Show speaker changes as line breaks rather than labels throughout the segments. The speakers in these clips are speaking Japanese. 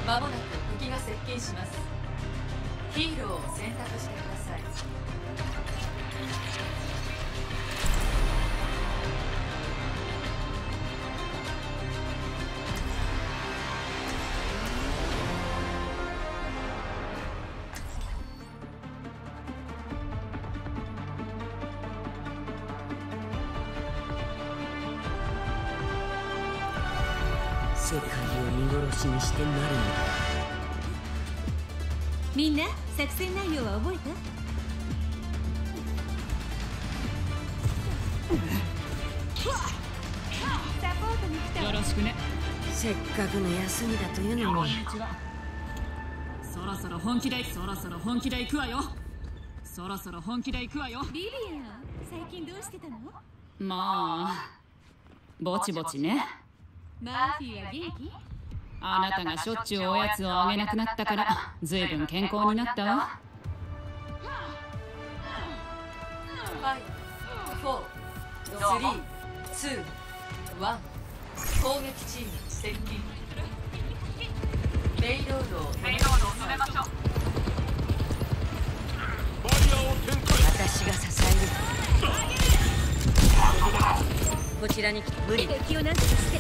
まもなく敵が接近します。ヒーローを選択してください。
世界を見殺しにしてなるのだ。
みんな作戦内容は覚えた？サポートに来た。
よろしくね。
せっかくの休みだというのに。
そろそろ本気で行くわよ。
リリア、最近どうしてたの？
まあぼちぼちね。
マーフィーは元気？
あなたがしょっちゅうおやつをあげなくなったからずいぶん健康になったわ。
5、4、3、2、1。攻撃チーム接近。ペイロードを進めましょう。
私が支える。こちらに来て無理。
敵をなんとかして。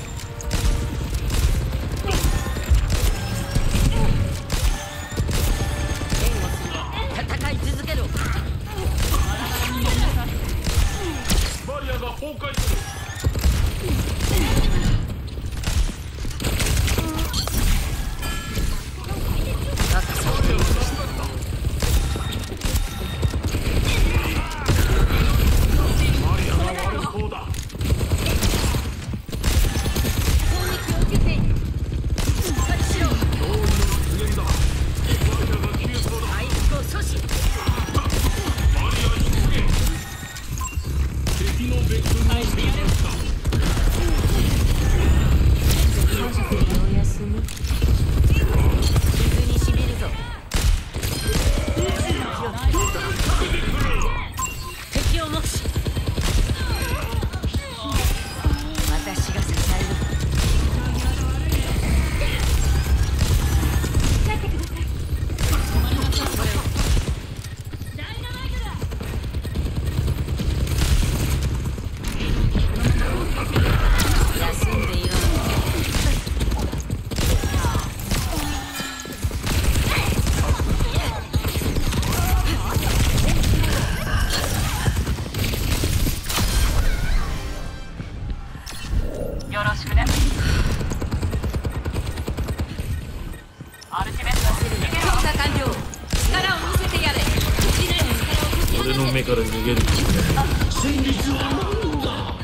戦い続けろ。
バリアが崩壊する。俺の目から逃げる戦術は何だ。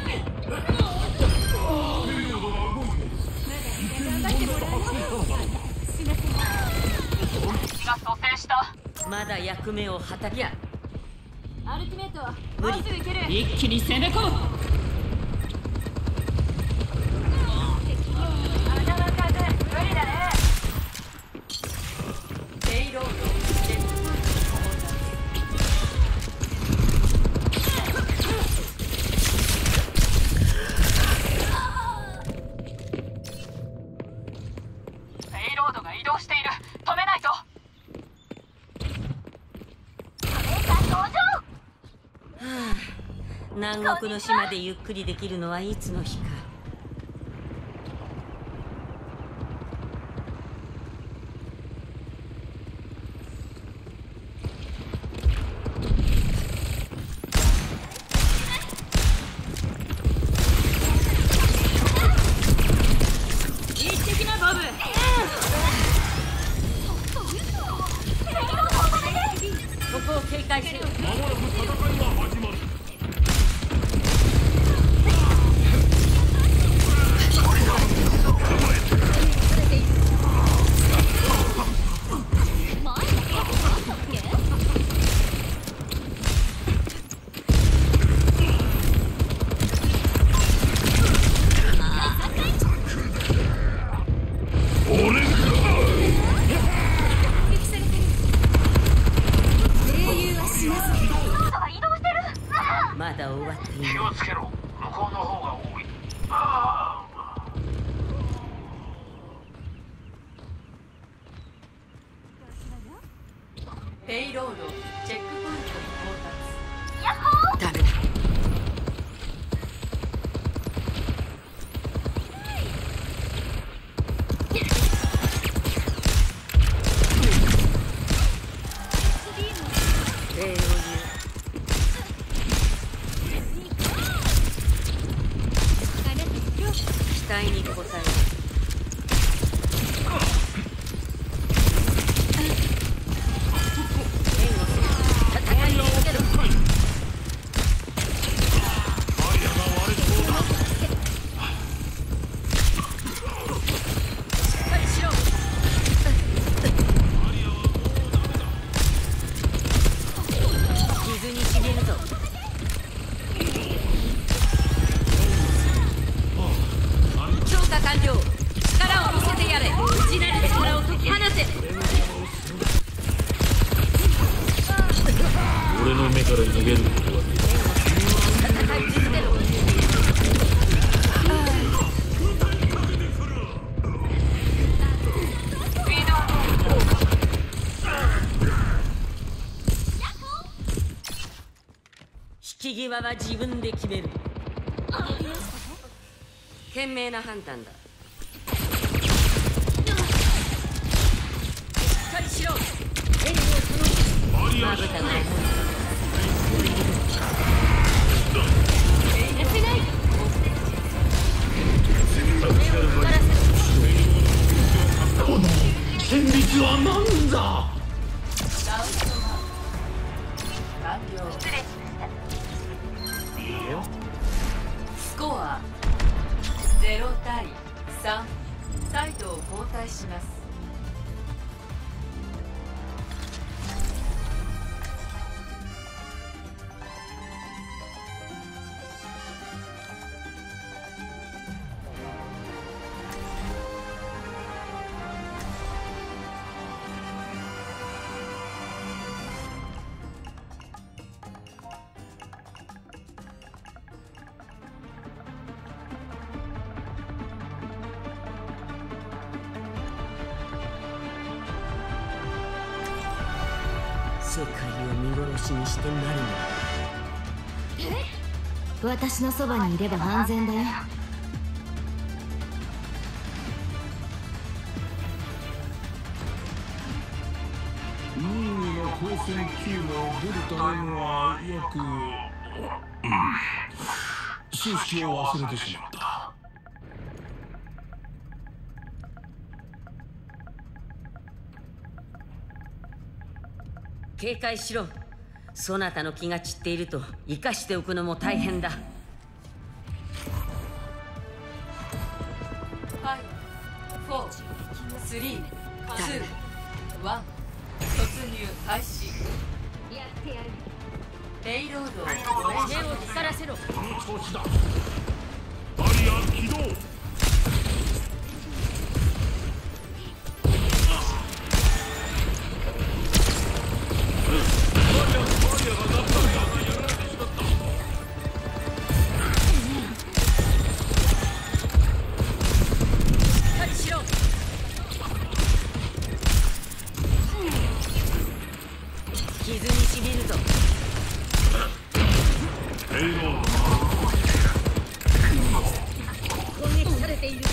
まだ役目を果たりゃ。
アルティメット、
無理。
一気に攻め込む。
ペイロードを移動している。止めないと。
南国の島でゆっくりできるのはいつの日か。
行ってきなボブ。
ここを警戒せよ。
まもなく戦いが始まる。
英雄は死なず。
ペイロードチェックポイントに到達。
ダメだ。礼を言う。期待に応える。
俺の目から逃げることはでき
引き際は自分で決める。賢明な判断だ。しっかりしろ。援護を頼む。まぶたが重い。
この戦慄は何だ。
ラウンド完了。失礼しました。スコア0対3。サイドを交代します。
世界を見殺しにしてなるの。
私のそばにいれば安全だよ。
任意の光線キーの出るためは約数式を忘れてしまった。
警戒しろ。そなたの気が散っていると生かしておくのも大変だ。
5、4、3、2、1。突入開始。レイロードを
目を光らせろ。
この調子だ。バリア起動。
傷にしみるぞ。
ペイロード。
攻撃されている。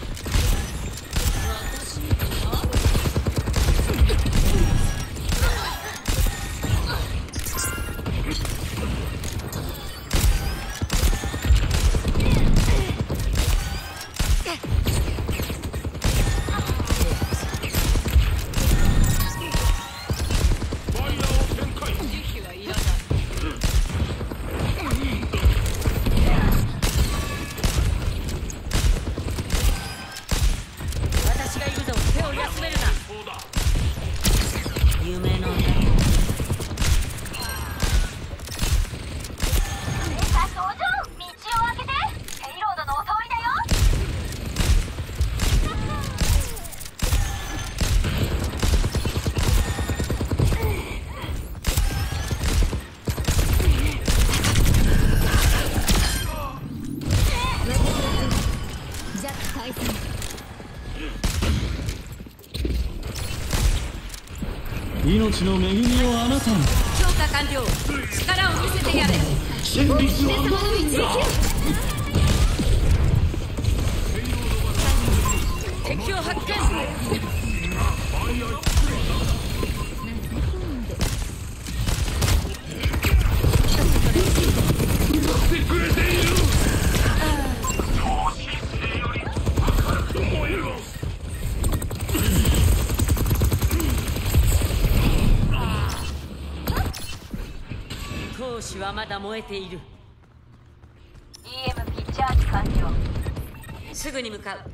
夢の中。
命の恵みをあなたに。
強化完了。力を見せてやれ。
真実は何だ。
敵を発見。闘志はまだ燃えている。
EMP チャージ完了。
すぐに向かう。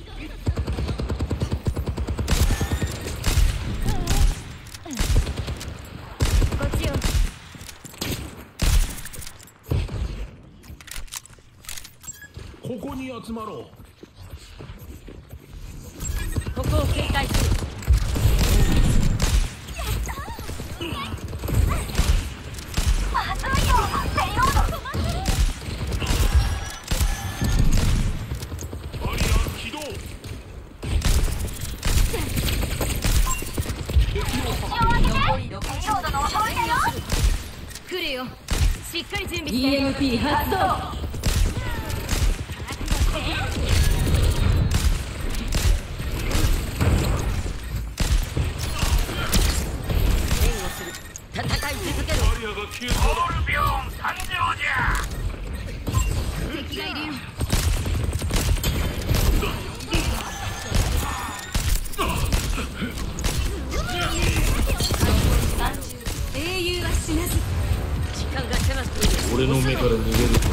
こっちよ。
ここに集まろう。
ここを警戒する。
まずいよ。ペイロード。
バリア起動。
残り6。ペイロードの遅いだよ。
来るよ。しっかり準備して。
EMP 発動。
戦い続ける。
バリアが消えそうだ。オールビョーン誕生じゃ。
敵がいるよ。英雄は死なず。
時間が迫っている。
俺の目から逃げる。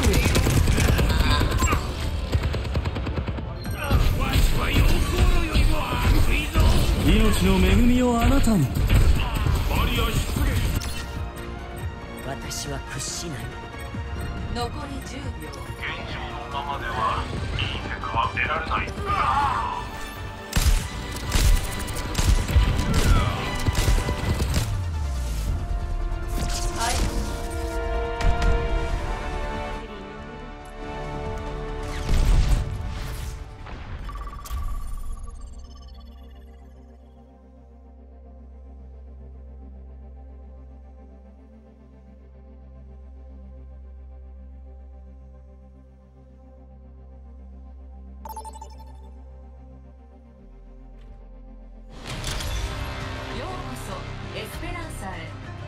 命の恵みをあなたに。
私は屈しない。
残り10秒。
現状のままではいい結果は得られない。
はい。ようこそエスペランサへ。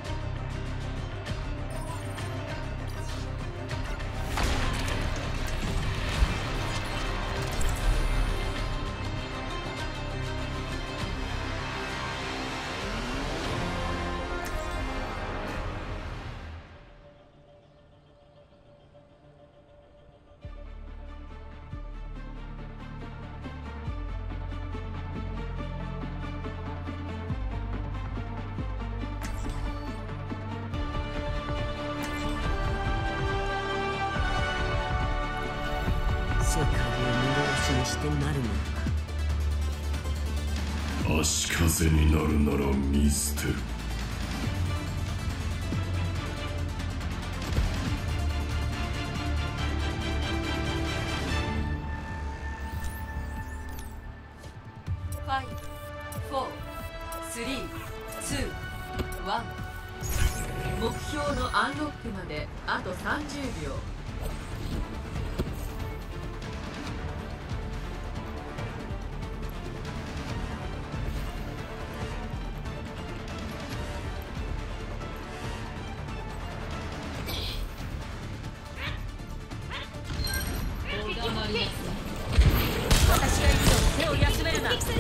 世界を無しにしてなるものか。
足かせになるなら見捨てる。
5、4、3、2、1。目標のアンロックまであと30秒。
私がいると手を休めるな。
目標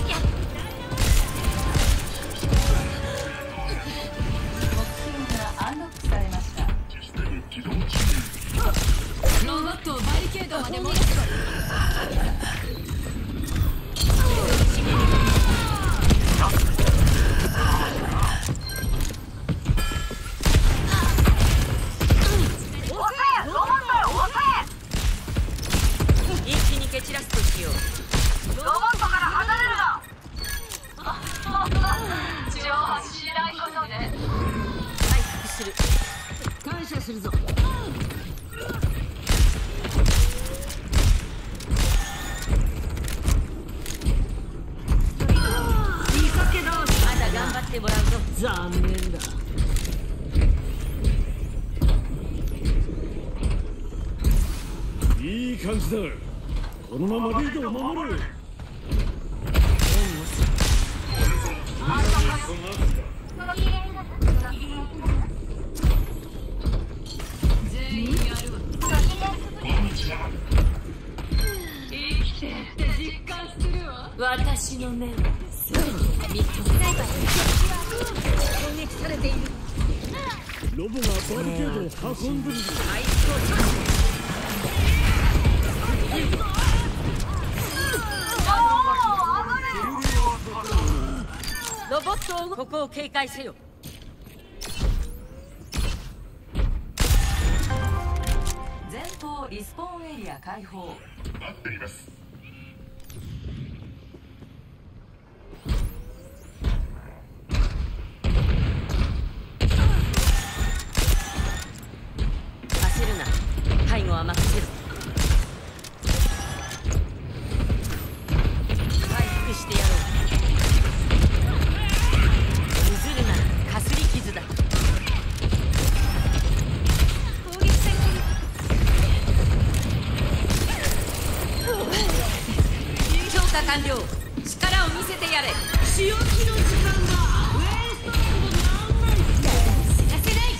がアンロックされました。
ロボットをバリケードまで戻す。
一気に蹴散らすとしよう。
ロボットから離れるな。上半しないことで。
回復する。
感謝するぞ。
まだ頑張って。 ってもらうぞ。残念だ。
いい感じだ。このままリードを守る。
全員やるわ。生きてるって実感するわ。
私の目を全て見つめないわ。攻撃されている。
ロボがバリケードを運んでるぞ。
アイスコーチ。ロボットをここを警戒せよ。
前方リスポーンエリア開放。
待っています。
焦るな。背後は任せる。回復してやろう。譲るな。かすり傷だ。
攻撃されてる。
強化完了。力を見せてやれ。
仕置きの時間がウェイストなんない。知らせない。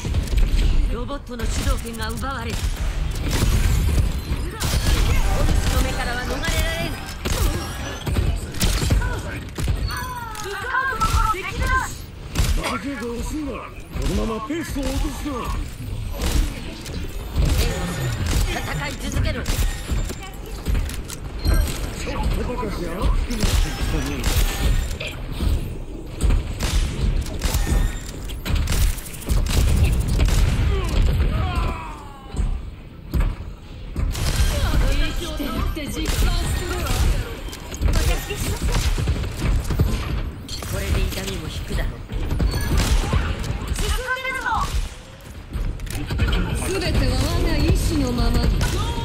ロボットの主導権が奪われる。オルスの目からは逃れられん。
バリケードを押すんだ。このままペースを落とすな。
戦い続けろ。
ちょっとばかし熱くなってきたね。
生きてるって実感するわ。
これで痛みも引くだろう。
すべては我が意志のままに。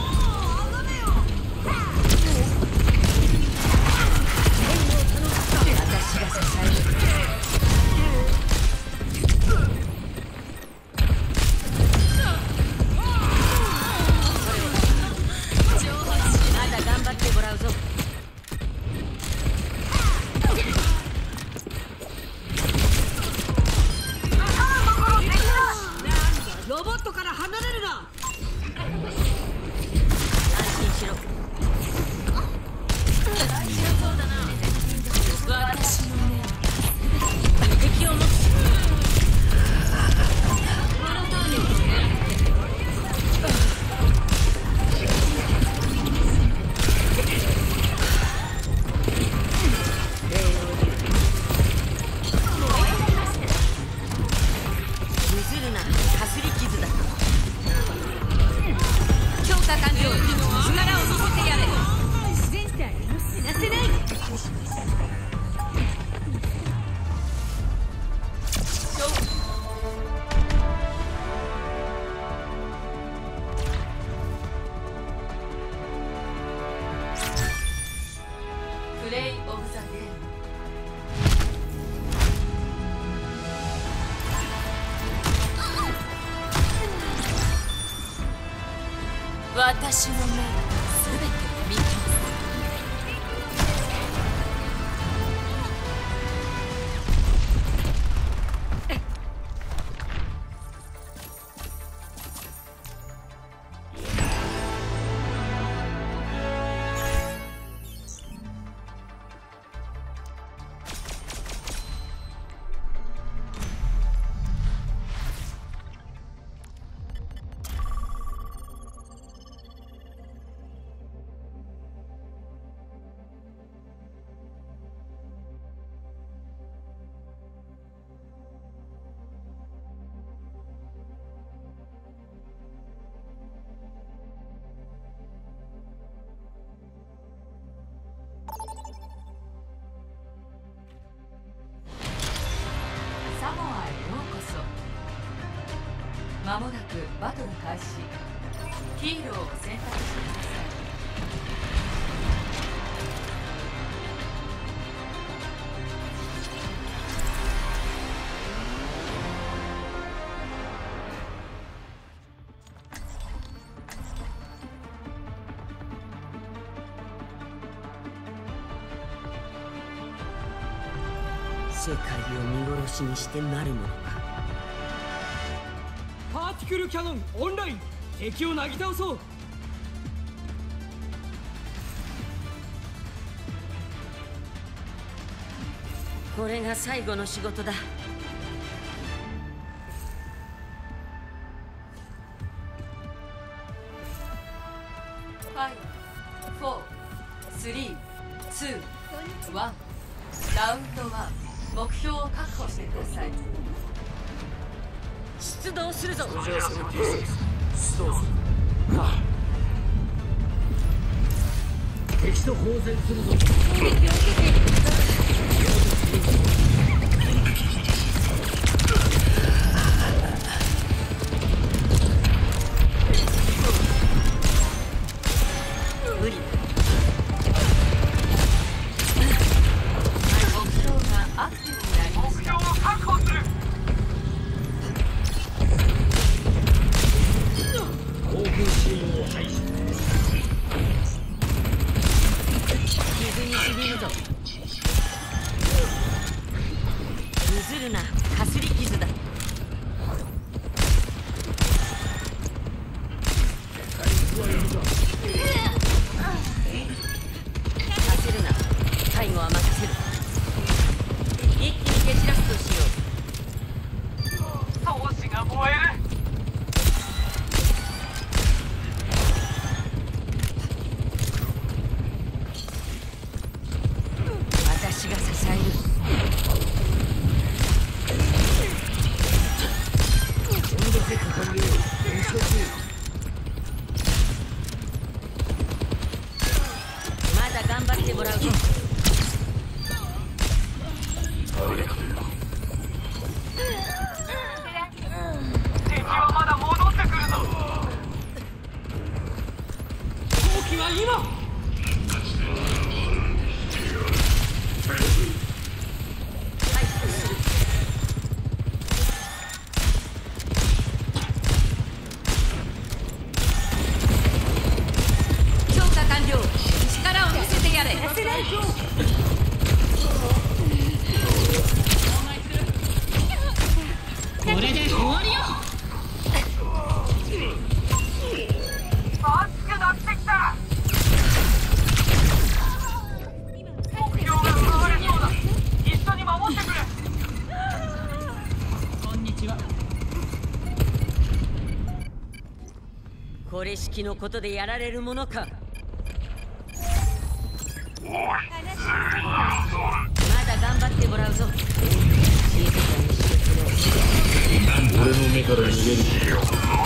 私が支える。まだ頑張ってもらうぞ。ロボットから離れるな。安心しろ。私の目を敵を持つ。このターゲットを狙って。譲るな。かすり傷だ。強化完了。力を見せてやれ。
自然体も知らせない。
プレイオブザゲーム。
私の目を全て見通す。
サモアへようこそ。まもなくバトル開始。ヒーローを選択してください。
世界を見殺しにしてなるものか。
パーティクルキャノンオンライン、敵をなぎ倒そう。
これが最後の仕事だ。
5、4、3、2、1。ラウンド1、目標を確保してください。
出動するぞ。
敵と交戦するぞ。
攻撃を受けている。無理。
目標がアクティブになりました。
航空支援を廃止。
傷にしみるぞ。譲るな、かすり傷だ。焦るな、最後は任せる。一気に蹴散らすとしよう。
闘志が燃える。
私が支える。まだ頑張ってもらうぞ。
敵はまだ戻ってくるぞ。
好機は今。
強化完了。力を見せてやれ。
これで終わりよ。
熱くなってきた。目標が奪われそうだ。一緒に守ってくれ。
こんにちは。
これ式のことでやられるものか。まだ頑張ってもらうぞ。静かにしてくれ。
俺の目から逃げる。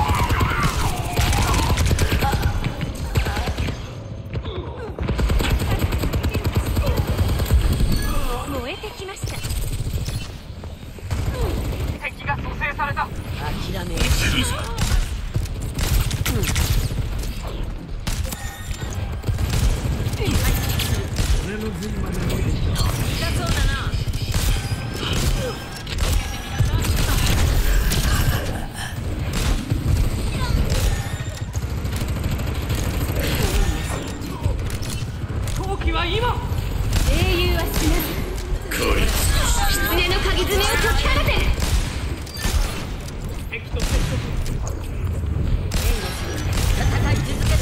燃えてきました。
敵が蘇生された。
諦めよ。
俺の髄まで伸びてきた。
痛そうだな。
好機は今。
英雄は死なず。狐の鍵爪を解き放て。
敵と接触。
戦い続ける。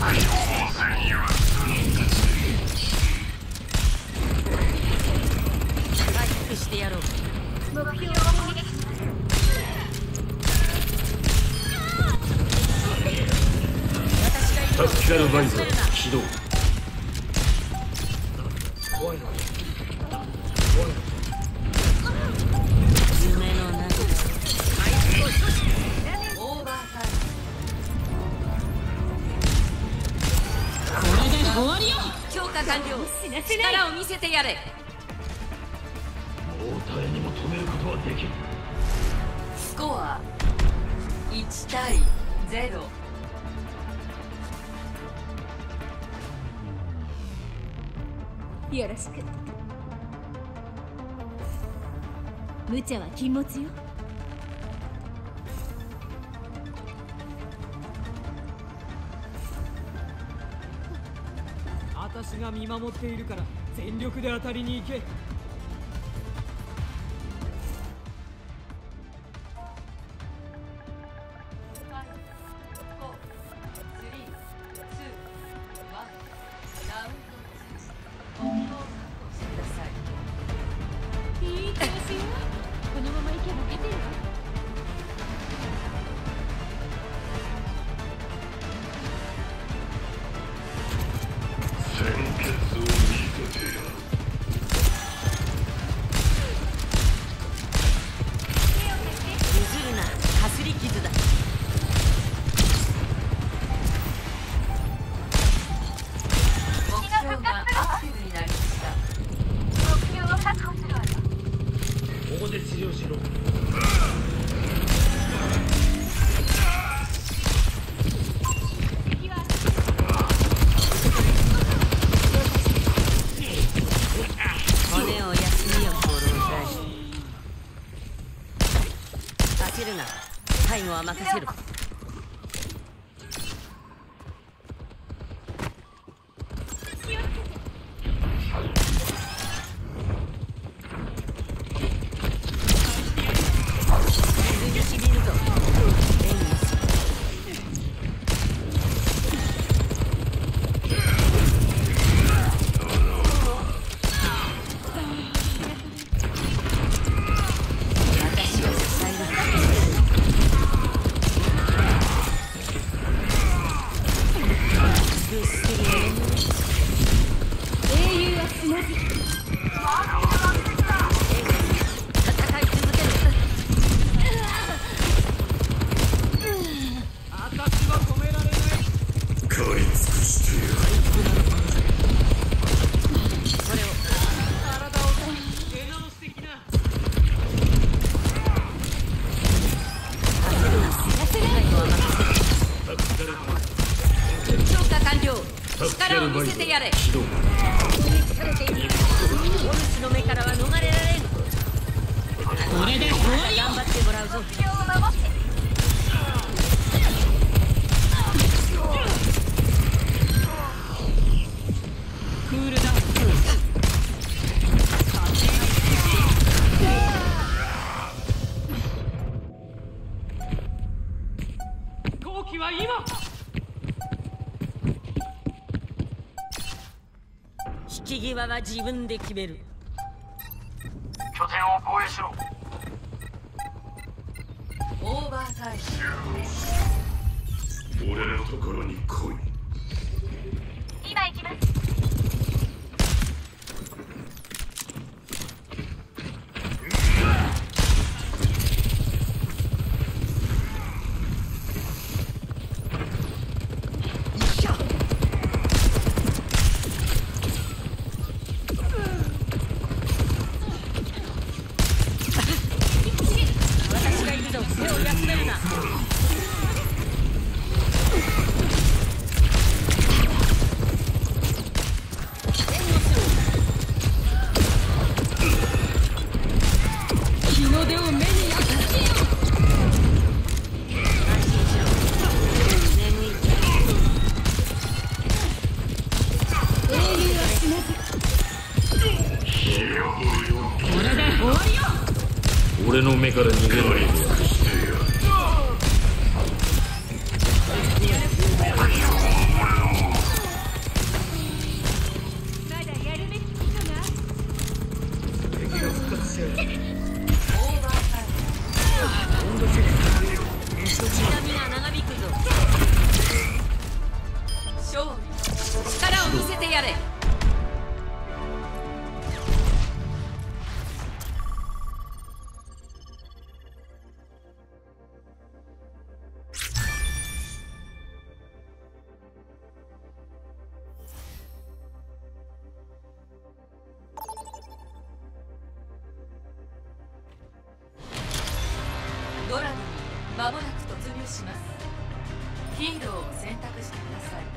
回復してやろう。目標を攻撃。私がいる
タクティカルバイザー起動。
夢の中。
オーバータイ
これで終わりよ。
強化完了。力を見せてやれ。
もう誰にも止めることはできる。
ム。スコア1対0。
よろしく。無茶は禁物よ。
私が見守っているから全力で当たりに行け。
は任せる。力を見せてやれ。攻撃されている。お主の目からは逃れられん。
これで終わりよ。
頑張ってもらうぞ。
クールダウン。
好機は今。
引き際は自分で決める。
拠点を防衛しろ。
オーバータイム。
俺のところに来い。
今行きます。
私がいるぞ。手を休めるな。
日の出を目に焼かせよ。
安心しろ。眠い。
英雄は死なず。
これで終わりよ。
俺の目から逃げないで。
まだやるべきことが。
痛みが長引くぞ。
勝利。
力を見せてやれ。
ドラムに間もなく突入します。ヒーローを選択してください。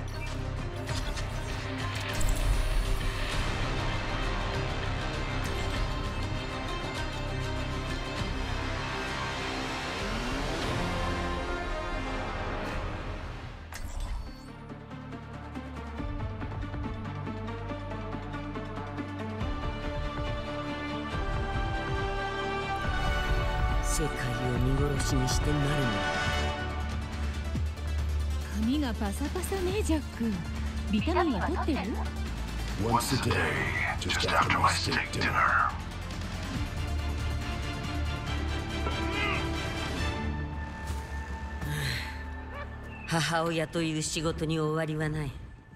世界を見殺しにしてなるの。
髪がパサパサねジャック。ビタミンは取ってる？
Once a day, just after my steak dinner.
母親という仕事に終わりはない。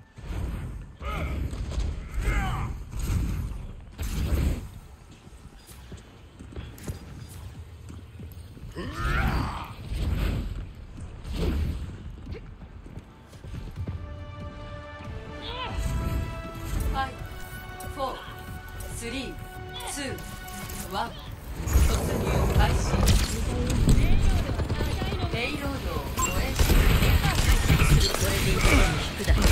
3、2、1、突入開始。レイロードを護衛し
これで一番引くだ。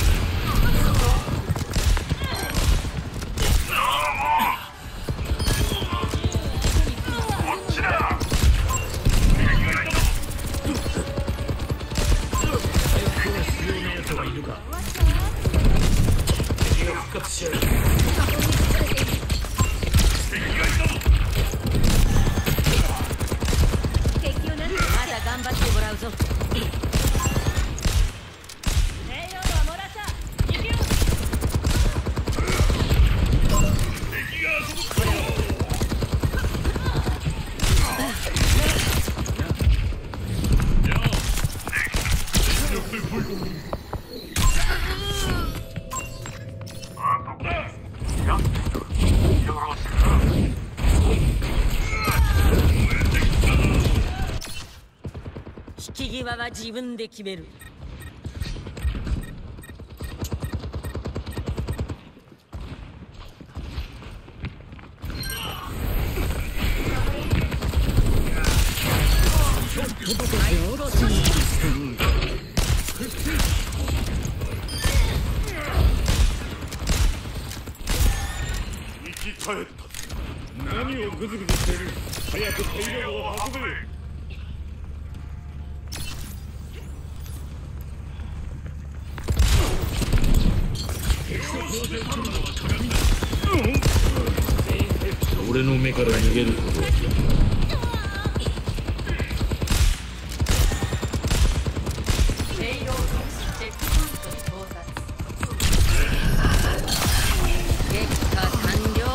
き際は自分で決める。
生き返った。何をグズグズしている。早く大量を運べ。
俺の目から逃げることは
ペイロードチェックポイントに到達。
結果完了。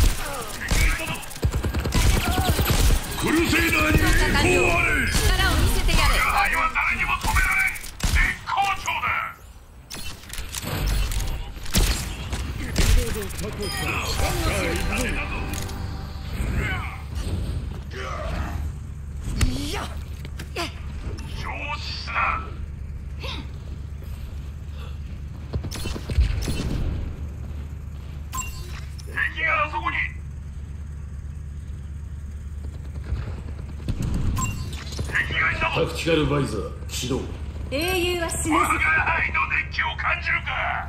クルセイダーに
完了。力を見せてやれ。
愛は誰にも止められん。絶好調だ。敵があそこに。敵がいたぞ。
タクティカルバイザー起動。
英雄は死なず。
我が輩の熱気を感じるか。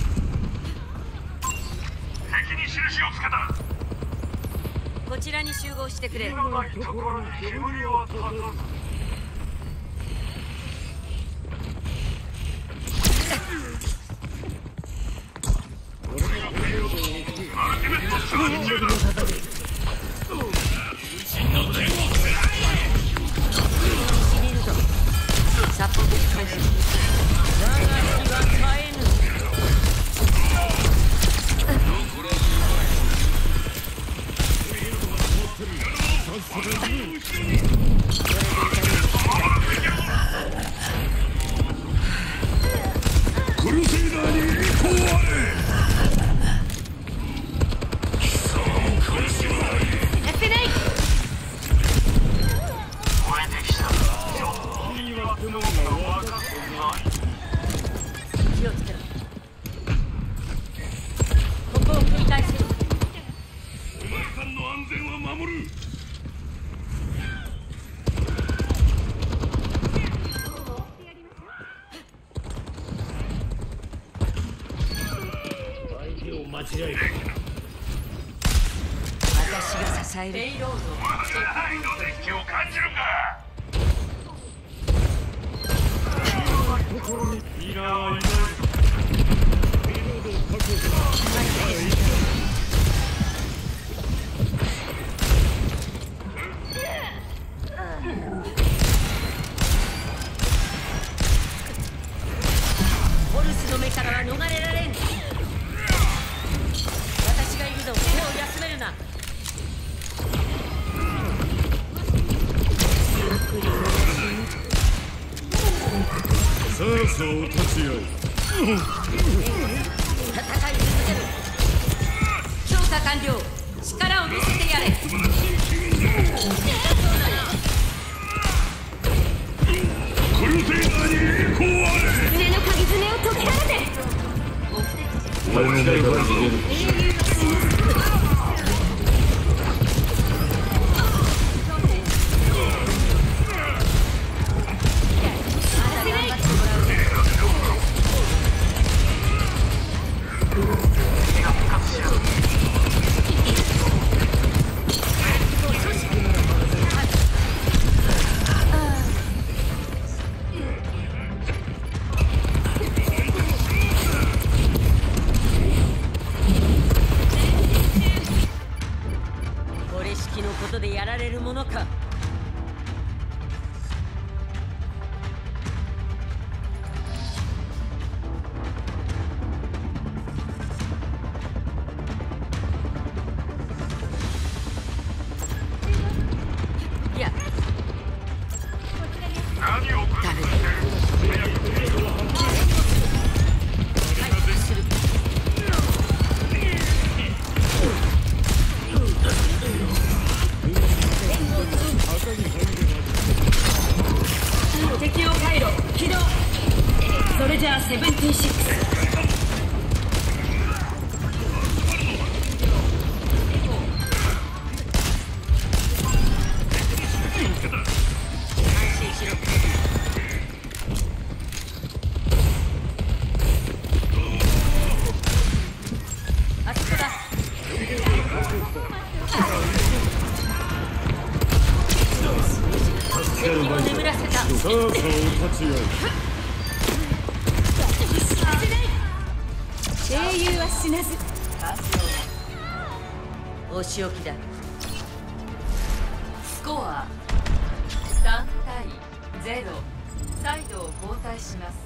敵に印をつけた。
こちらに集合してくれ。
ないところに煙は立たず。アルティメット射撃中だ。
サポート開始。我が日は絶えぬ。
クルセイダーに栄光あれ。
気をつけろ。ここを繰り返せる。
お前さんの安全は守る。相手を間違えた。
私が支える。
ペイロードチェックポイントに
熱気を感じるか。ミラーはいない。ペイロードを確保する。
ホルスの目からは逃れられん。私がいるぞ。手を休めるな。
さあさあお立ち会い。
戦い続ける。調査完了。力を見せてやれ。
クルセイダーに栄光あれ。
胸の鍵爪を解き放て。
俺の目から逃げる。
これ式のことでやられるものか。いや、
何を食
誰だ。回復する。前後
英雄は死なず。
お仕置きだ。
スコア3対0。サイドを交代します。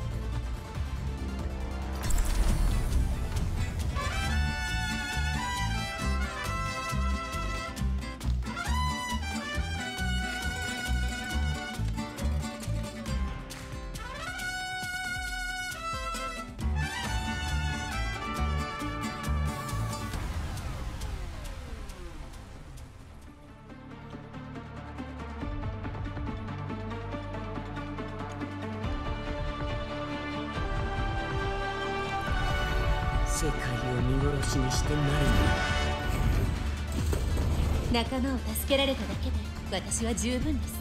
世界を見殺しにしてなる
仲間を助けられただけで私は十分です。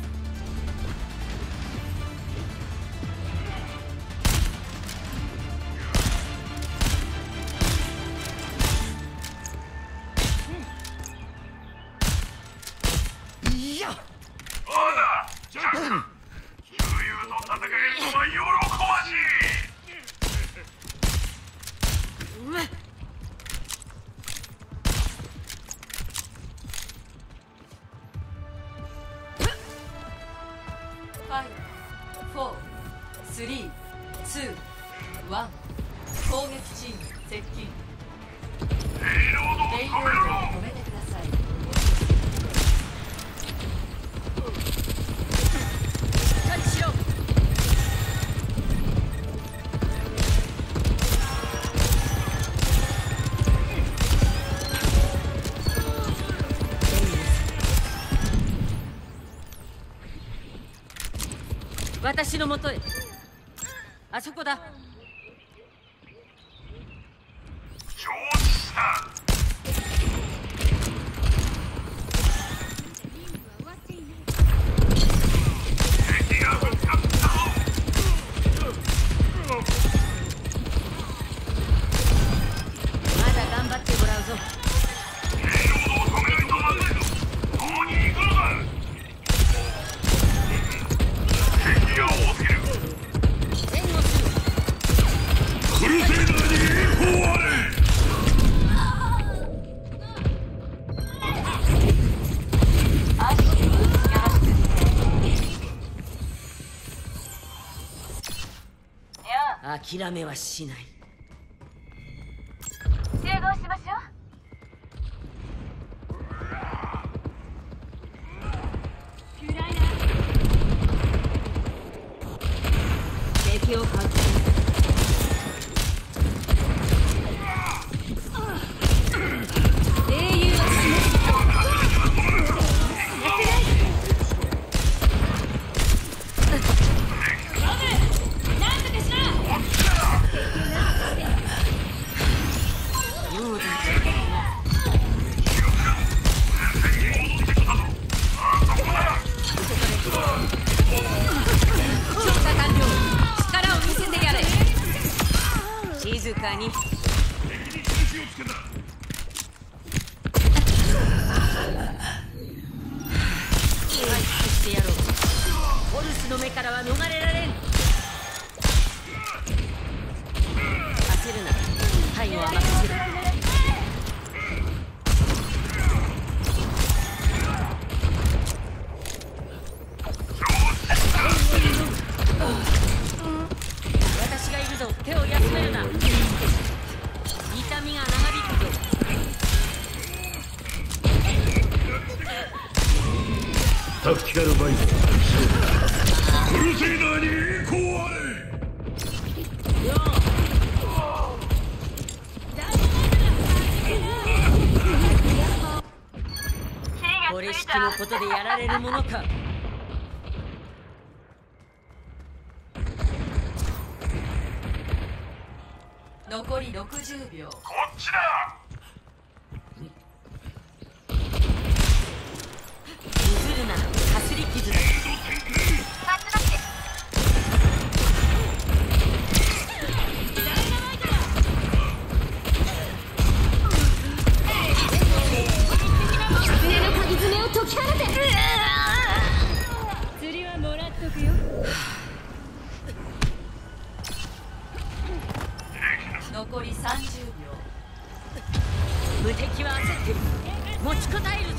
いや、まだジャック、旧友と戦えるのは喜ばしい。5、4、3、2、1。攻撃チーム接近。レイロードを止めてください。
キャッチしろ。私のもとへ。あそこだ。
承知した。敵が向かった。
まだ頑張ってもらうぞ。
レイロードを止めないとまずいぞ。共に行くのだ。敵が追ってる。
援護する。
クルセイダーに栄光あれ。
諦めはしない。
集合しましょう。
敵を発見。
英雄は死なず。
静かに。回復してやろう。ホルスの目からは逃れられん。焦るな。背後は任せる。私がいるぞ。手を休めるな。痛みが長引くぞ。
タクティカルバイザー。
クルセイダーに栄光あれ。
これ式のことでやられるものか。
残り60秒。
こっちだ。
譲るな、かすり傷だ。
狐の鍵爪を解き放て。
釣りはもらっとくよ。
残り30秒。
無敵は焦ってる。持ちこたえるぞ。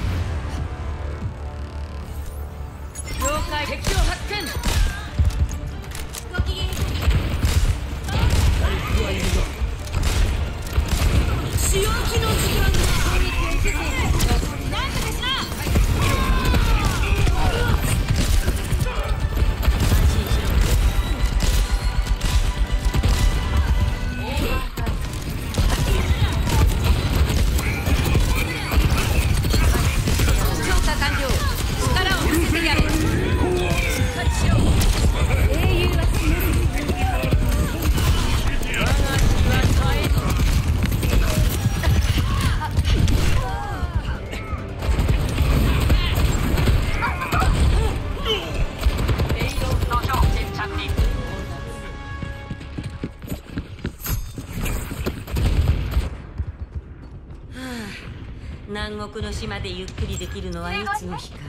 了解。敵を発見。
ごきげんよう。仕置きの時間だ。なんとかしな。
南国の島でゆっくりできるのはいつの日か。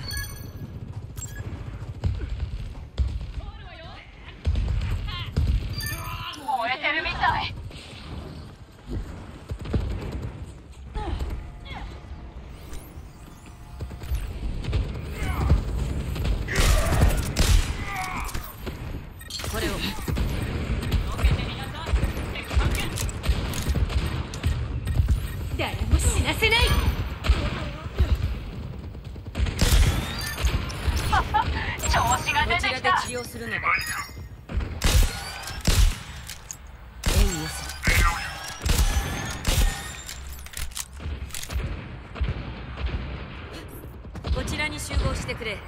燃えてるみたい。
これを
誰も死なせない。
調子が出てき
こちらで
た。
治療するのだ。援護する。こちらに集合してくれ。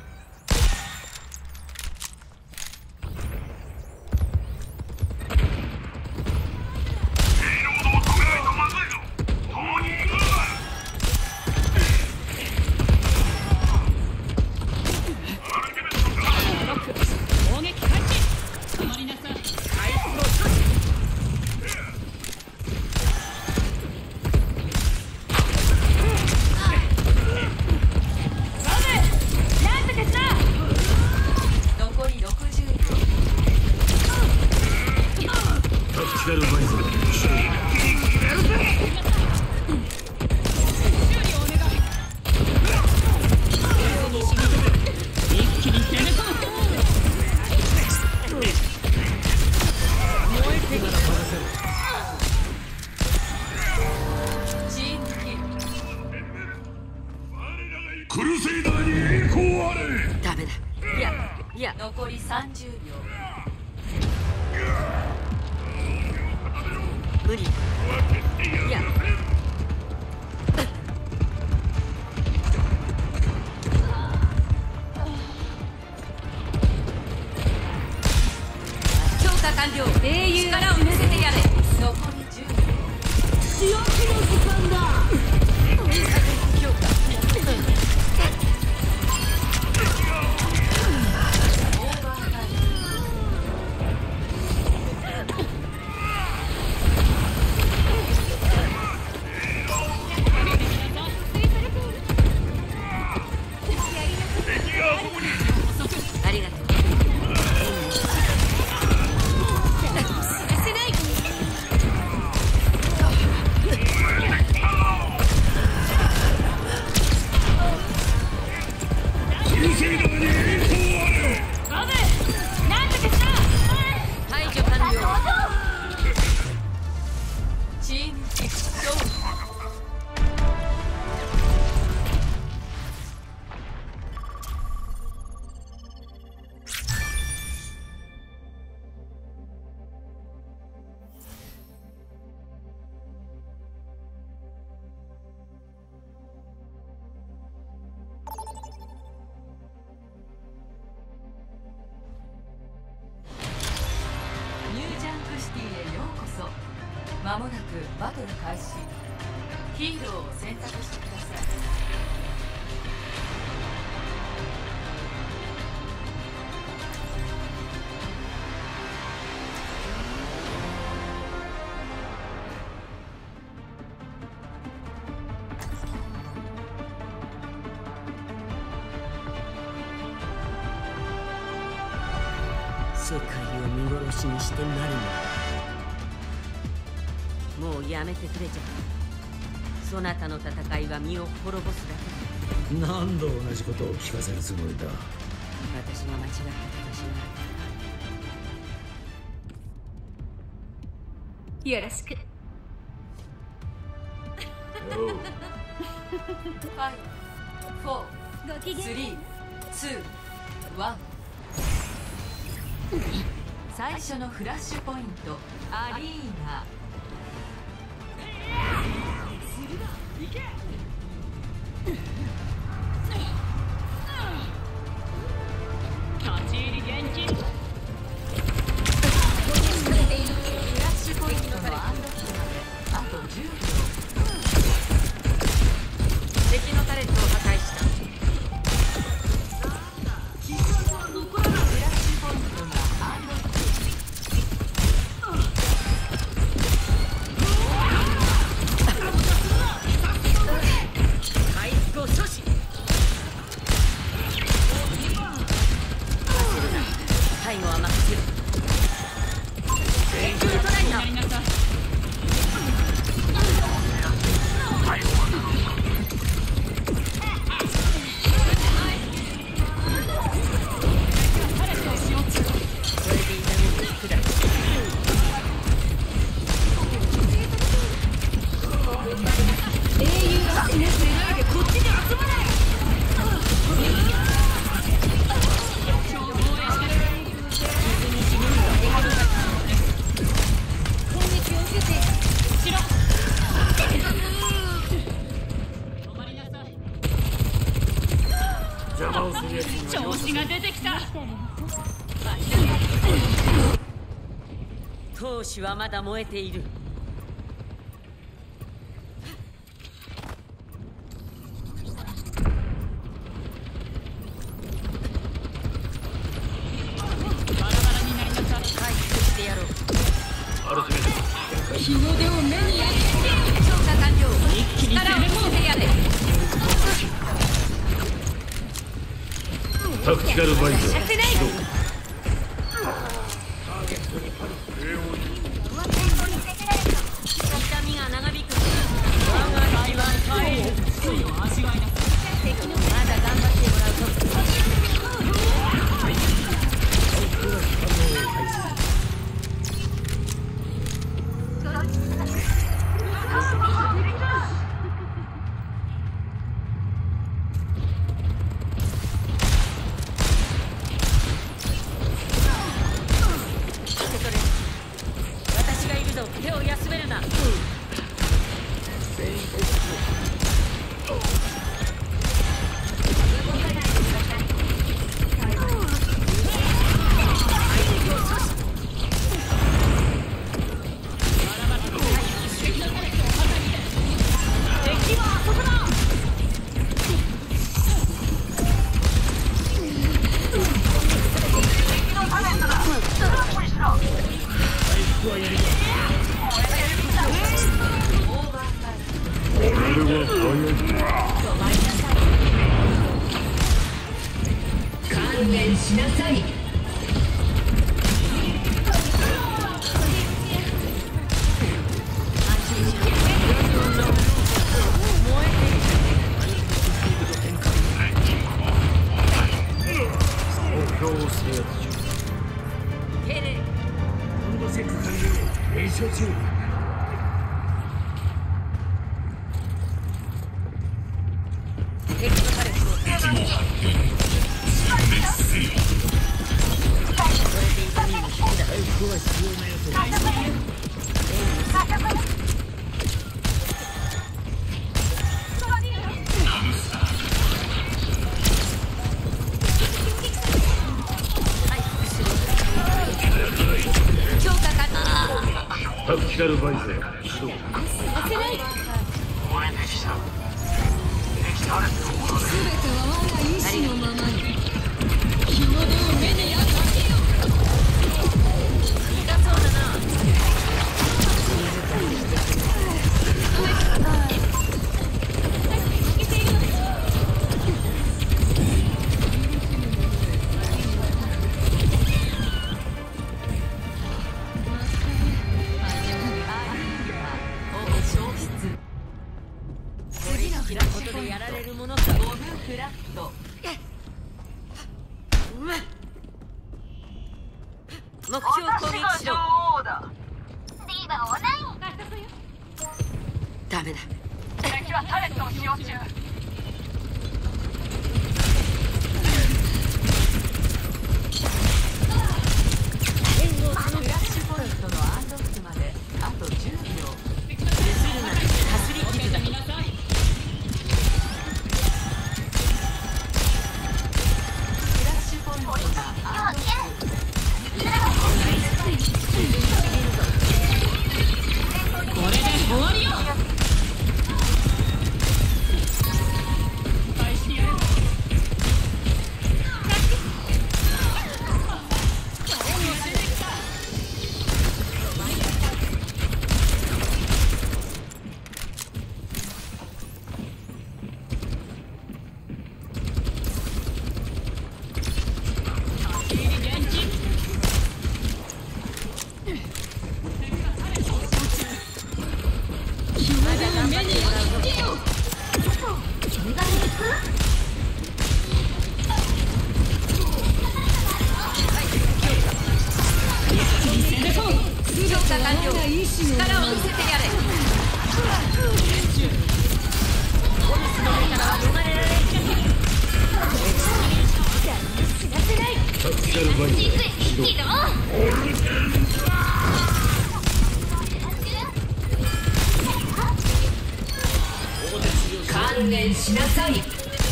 攻撃開始。止まりなさい。
なんとかしな。
残り60秒。
タクティカルバイザー修理。
一気に攻め込む。
チームキル。
クルセイダーに栄光あれ。
ダメだ。いや
残り30秒。
無理。いや強化完了。
英雄は
力を見せてやれ。
残り10秒。
仕置きの時間だ。
強化。
オーバータイム。 間もなくバトル開始。ヒーローを選択してください。
世界を見殺しにして何も。もうやめてくれじゃ。そなたの戦いは身を滅ぼすだけ。
何度同じことを聞かせるつもりだ。
私が間違ったかもしれない。
よろしく。
5、4、
ごきげん。
3、2、1。最初のフラッシュポイント、アリーナ。
立ち入り厳禁。
フラッシュポイントのアンロックまであと10秒。
敵のタレットを破壊した。最後は任せる。
やりなさい。
それで痛みにくらい。
英雄が死ねせないでこっちに集まれ。
調子が出てきた。
闘志はまだ燃えている。
バラバラになりなさい。
回復してやろう。
日の出を目に焼き付ける。
消化完了。
一気に
力を見せてやれ。
タクティカルバイザー。
やってない。痛みが長引く。我が愛は耐える。
罪を味わいなさい。
まだ頑張ってもらうと。私がいるぞ。手を休めるな。
観念しなさい。
目標を制圧中。
ヘレ
温度チェック完了。連勝中。
敵のタレットをこれで痛みも引きだ。
回復は必要なやつを。
強化可能。
タクティカルバイザー。 ょう。
させない。
燃えてきた。敵されてるもので
全ては我が意志のままに。日の出を目に焼かせよ。
痛そうだな。ことでやられるものか。
ゴムフラット。
目標攻撃しろ。ダメだ。
敵はタレットを使用中。
フラッシュポイントのアンロックまであと10秒。
するな。かすり傷だ。
フラッシュポイントがアンロック。
これで終わりよ。返してやる。
観念しなさい。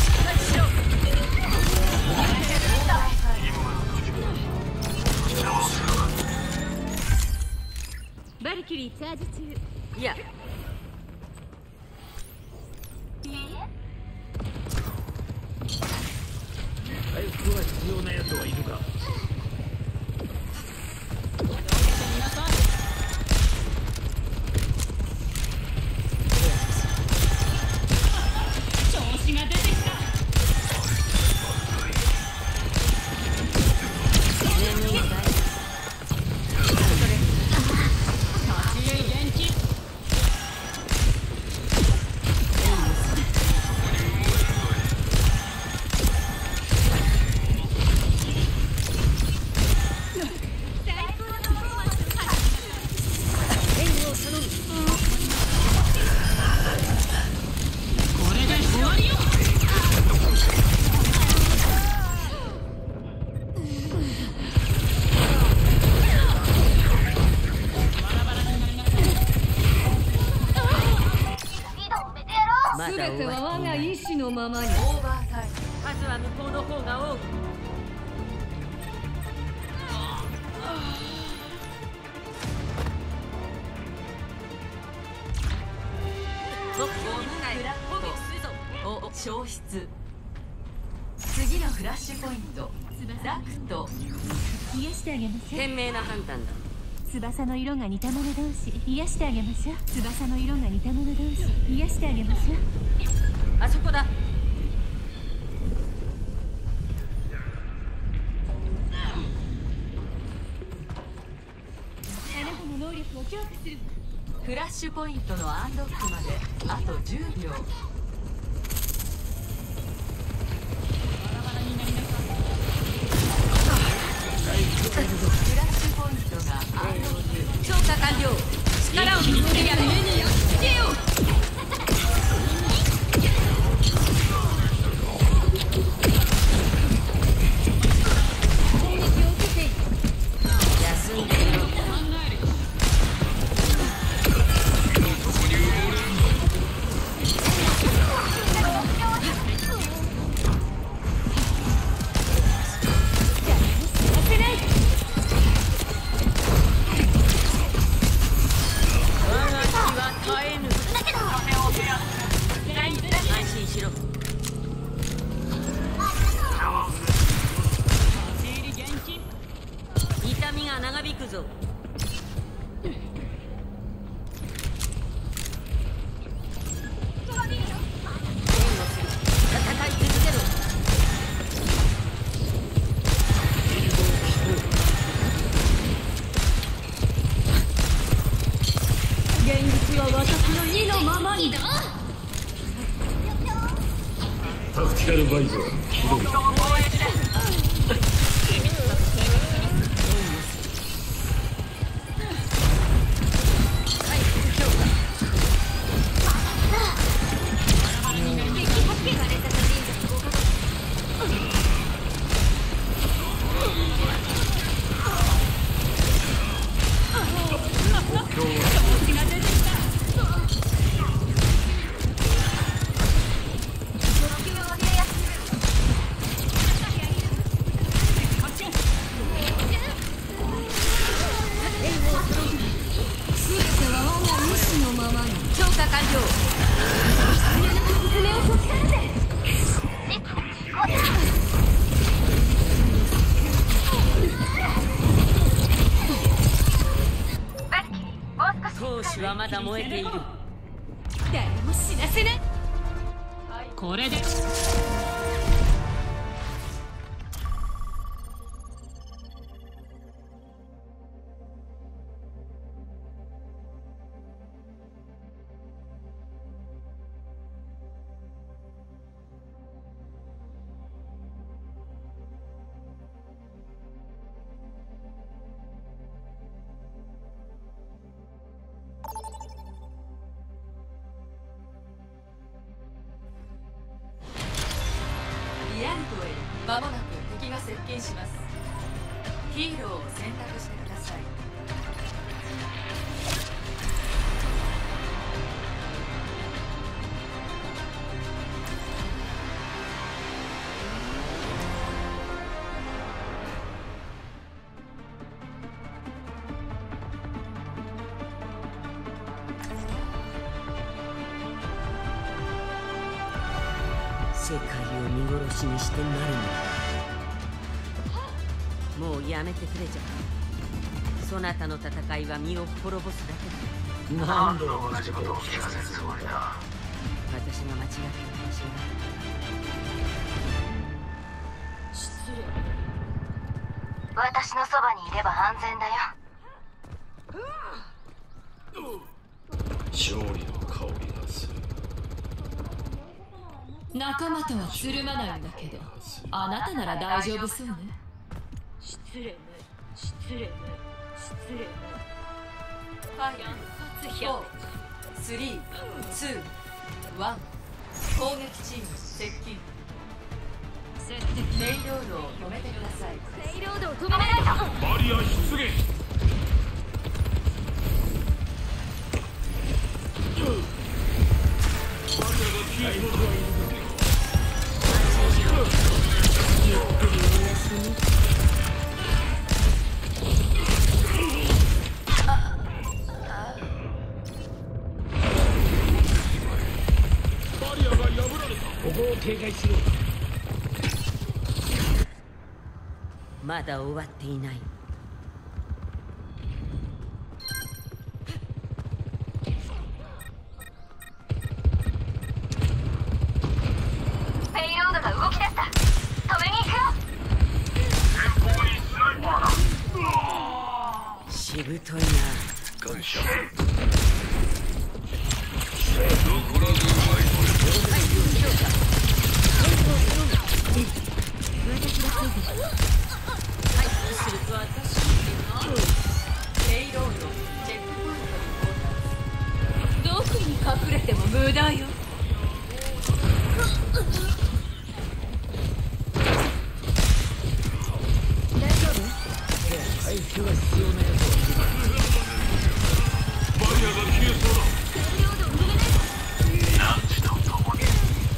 バルキュリーチャージ中。
いや。
回復が必要なやつはいるか。
調子が出てきた。
眠いかい。
全ては我が意志のままに。
オーバータイム。
数は向こうの方が多い。
ゴムフラットを消失。次のフラッシュポイントラクト。
癒してあげましょう。
賢明な判断だ。
翼の色が似た者同士癒してあげましょう。翼の色が似た者同士癒してあげましょう。
あそこだ。
あなたの能力を強化する。
フラッシュポイントのアンロックまであと10秒。フラッシュポイントがアンロック。
強化完了。力を見つけやれ。目に焼き付けよう。休んでみろ。 ぞ。戦い続けろ。
現実は私の意のままにだ。
タクティカルバイザー起動。
闘志はまだ燃えている。
誰も死なせない。
これで
リアルトへ間もなく敵が接近します。ヒーローを選択してください。
世界を見殺しにしてなるのだ。もうやめてくれじゃ。そなたの戦いは身を滅ぼすだけだ。
何度同じことを聞かせるつもりだ。
私が間違ってるかもしれない。
失礼。
私のそばにいれば安全だよ。
勝利の香りがする。
仲間とはつるまないんだけど、あなたなら大丈夫そうね。失礼ね、失礼ね、失礼ね。
5、4、3、2、1。攻撃チーム接近。レイロードを止めてください。
レイロードを止めないと。
バリア出現。
ゆっくりお休み。
バリアが破られた。ここを警戒しろ。
まだ終わっていない。
ペイロードが動き出した。止めに行くよ。
しぶといな。
感謝。
すると私
レイロードチェックポイントに到達。
どこに隠れても無駄よ。
回復が必要なやつはバリアが消えそうだ。何と共に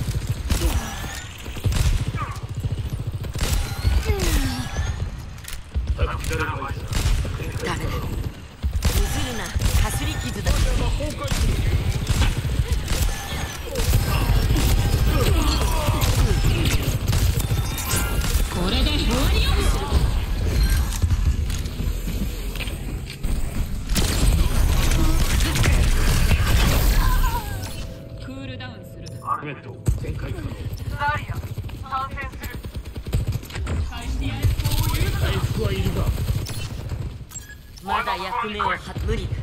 タクティカルバイザー。
ダメだ。譲るな。かすり傷だ。
これで終わりよ。
だ役目を無理だ。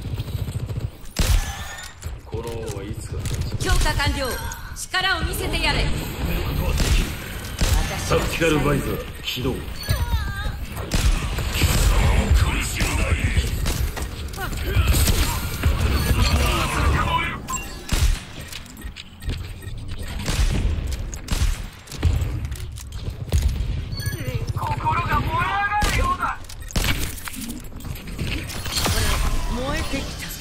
この王はいつか
強化完了。力を見せてやれ。
タクティカルバイザー起動。
心が燃え上がるようだ。
燃えてきた。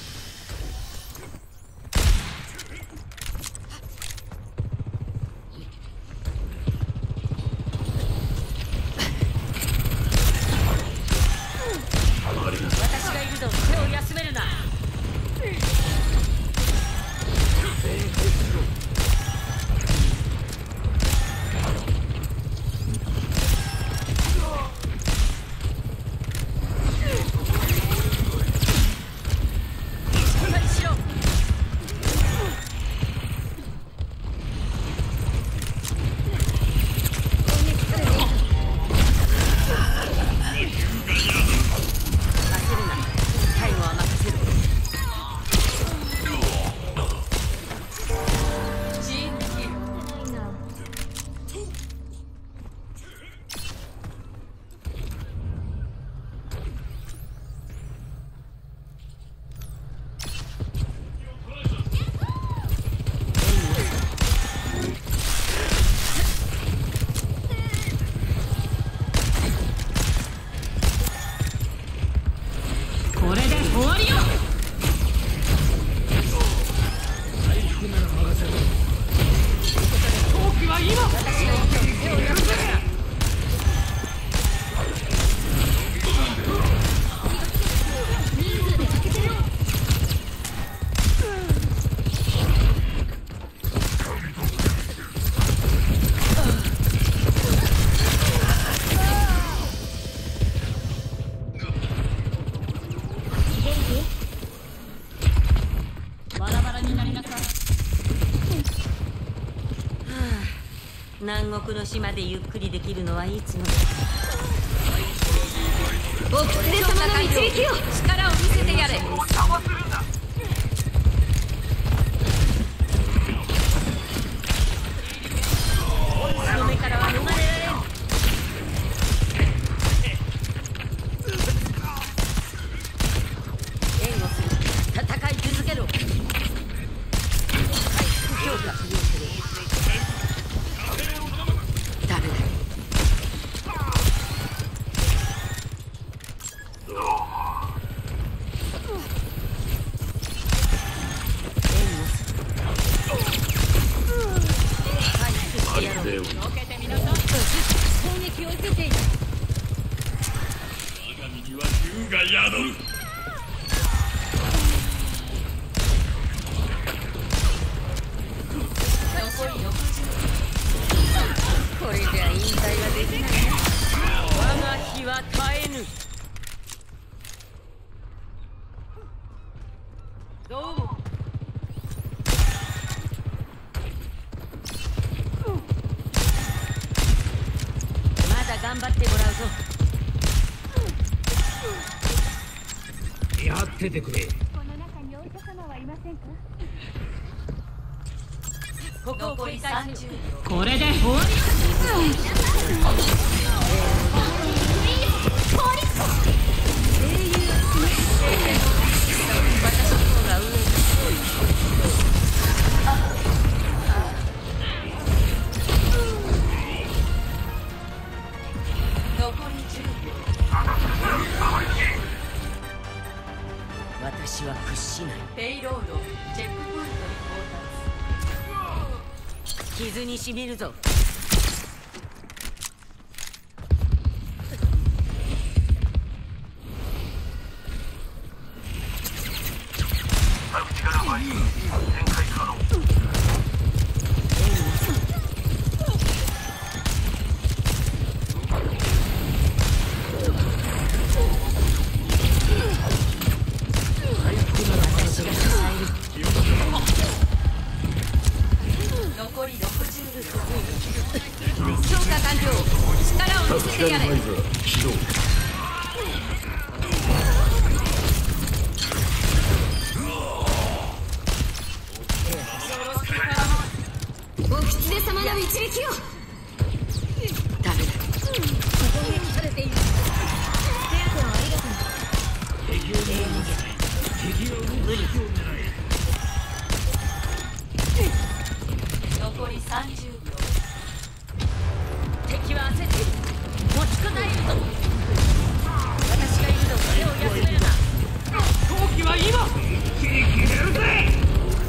私がいるぞ。手を休めるな。
これで終わりよ。
闘気は今。
私がいるぞ。手を休めるな。
バラバラになりなさい。
南国の島でゆっくりできるのはいつのだ。僕で様の一撃を。力を見せてやれ。
邪魔するんだ。
その目からは逃れられん。援護する。戦い続けろ。回復強化。ダメだ。
ロケてみなさい。
攻撃を受けている。
我が身には竜が宿る。
これじゃ引退はできないね。我が日は絶えぬ。どうも。まだ頑張ってもらうぞ。
やっててくれ。
この中にお医者様はいませんか？
ここを
残り
繰り返す。
30秒。
これで終わりよ。
私の方が上だ。
残り10秒。
私は屈しない。
ペイロードチェックポイントに到達。
傷にしみるぞ。
タクティカルバイザー展開可能。
私が支える。
残り60秒。
強化完了。力を見せてやれ。
タクティカルバイザー起動。
撃を。
ダメだ。攻撃されている。手当てをありがとう。敵を無理。
残り30秒。
敵は焦っている。持ちこたえるぞ。私がいるのを手を休めるな。
闘気は今。切り決めるぜ。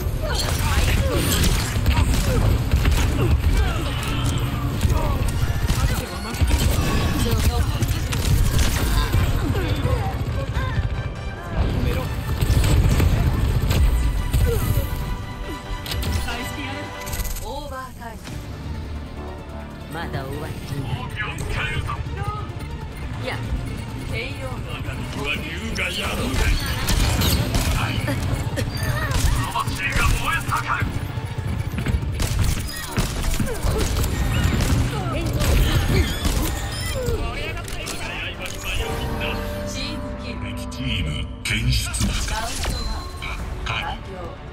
オーバータイム。
まだ終わっていない。いや、
栄養
私は龍が宿る。魂が燃え盛る。
チームキル。
敵チーム検出不可。
ラウンド1完了。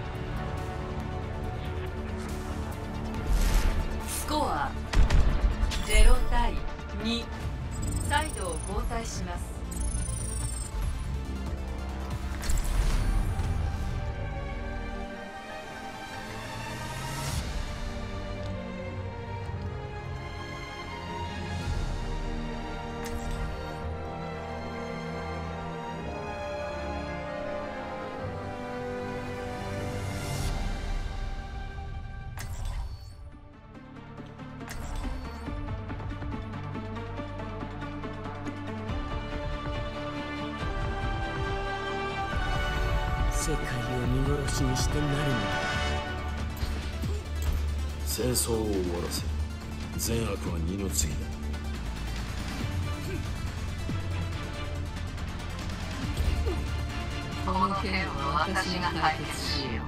スコア0対2。サイドを交代します。
世界を見殺しにしてなるのだ。
戦争を終わらせ善悪は二の次だ。
この件は私が解決しよう。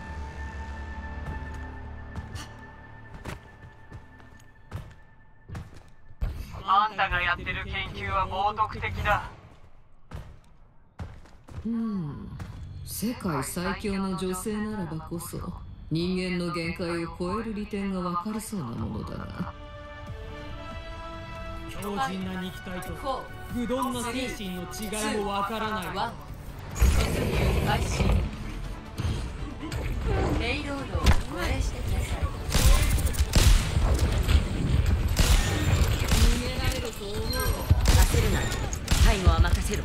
あんたがやってる研究は冒涜的だ。
世界最強の女性ならばこそ人間の限界を超える利点が分かりそうなものだが、
強靭な肉体と愚鈍な精神の違いもわからない。
1突入開始。レイロードを護衛してください。
逃げられると思う。焦るな。最後は任せろ。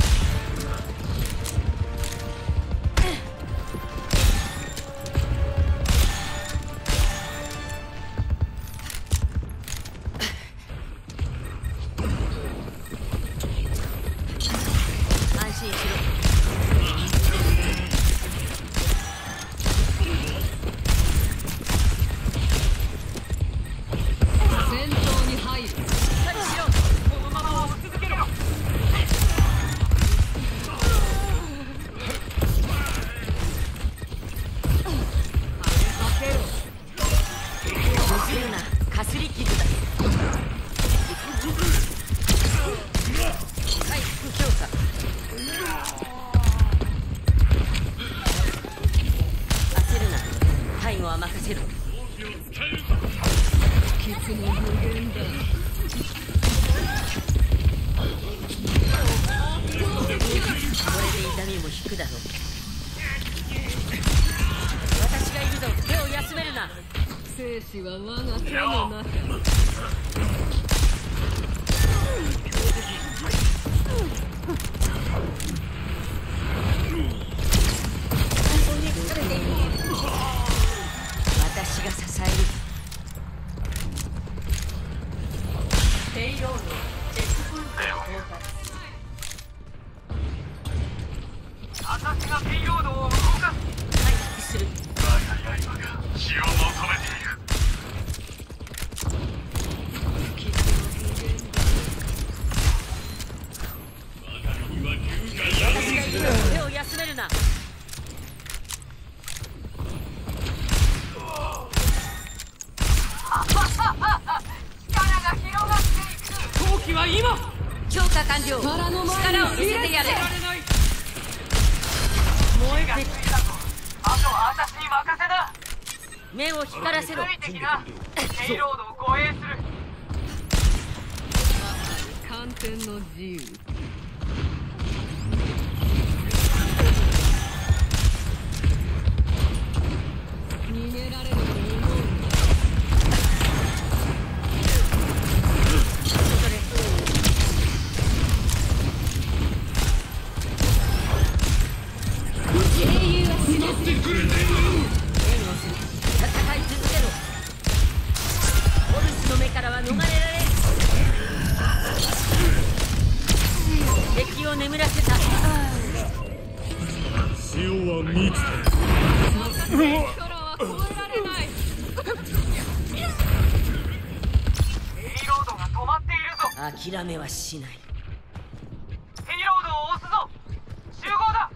生死は我が手の中。 私が支える。
ペイロードチェックポイント到達。
私がペイロードを動かす。
回復する。
我が刃が血を求めている。我が身は龍が宿る。
手を休めるな。
闘気は今。
強化完了。力を見せてやれ。
燃えがついたぞ。あとは私に任せな。
目を光らせろ。
ついてきな。ペイロードを
戦の自由。逃げられると思う。
諦めはしない。
ペイロードを押すぞ。集合だ。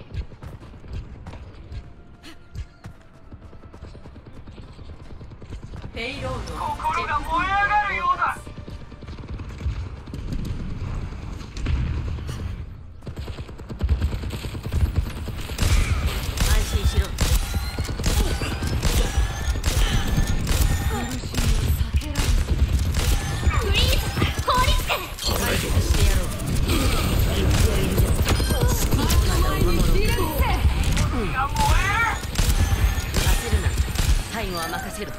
ペイロード
心が燃え上がるようだ。
安心しろ。最後は任せる。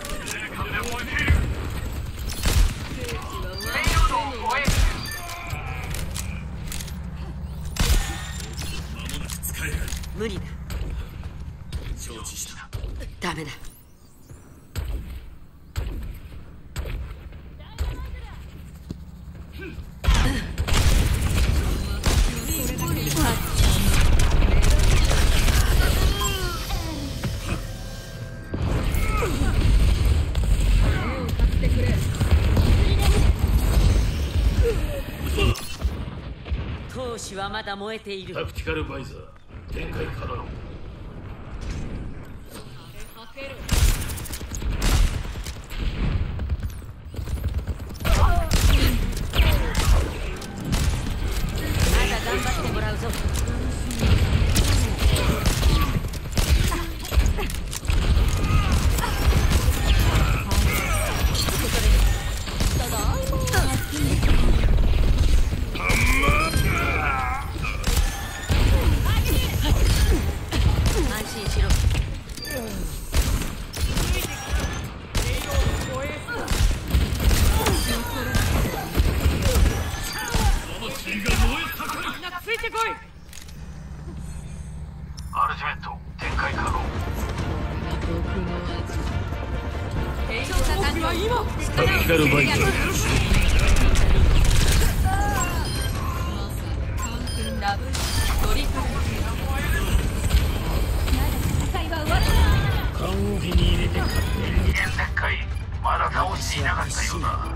無理だ。
承知した。
ダメだ。闘志はまだ燃えている。
タクティカルバイザー展開可能。
まだ頑張ってもらうぞ。
アルティメット展開可能。
タクティカルバイザー
ダブルトリプル
戦いは終わらない。
棺桶に入れて勝って
人間絶海まだ倒していなかったようだ。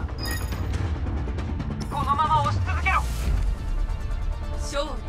このまま押し続けろ。
勝利。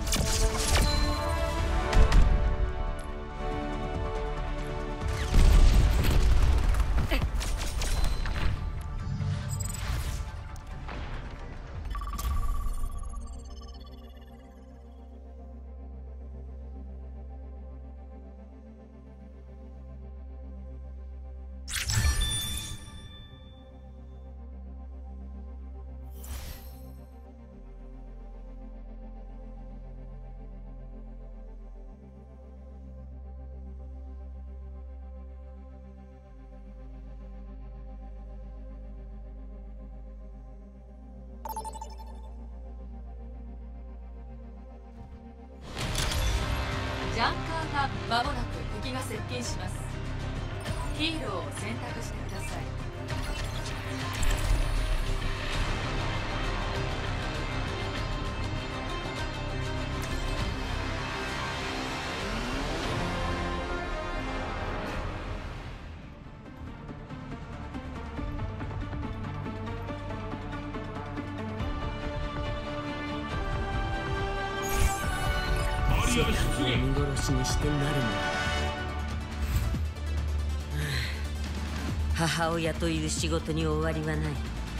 ジャンカーが間もなく敵が接近します。ヒーローを選択してください。
世界を見殺しにしてなるのだ。母親という仕事に終わりはない。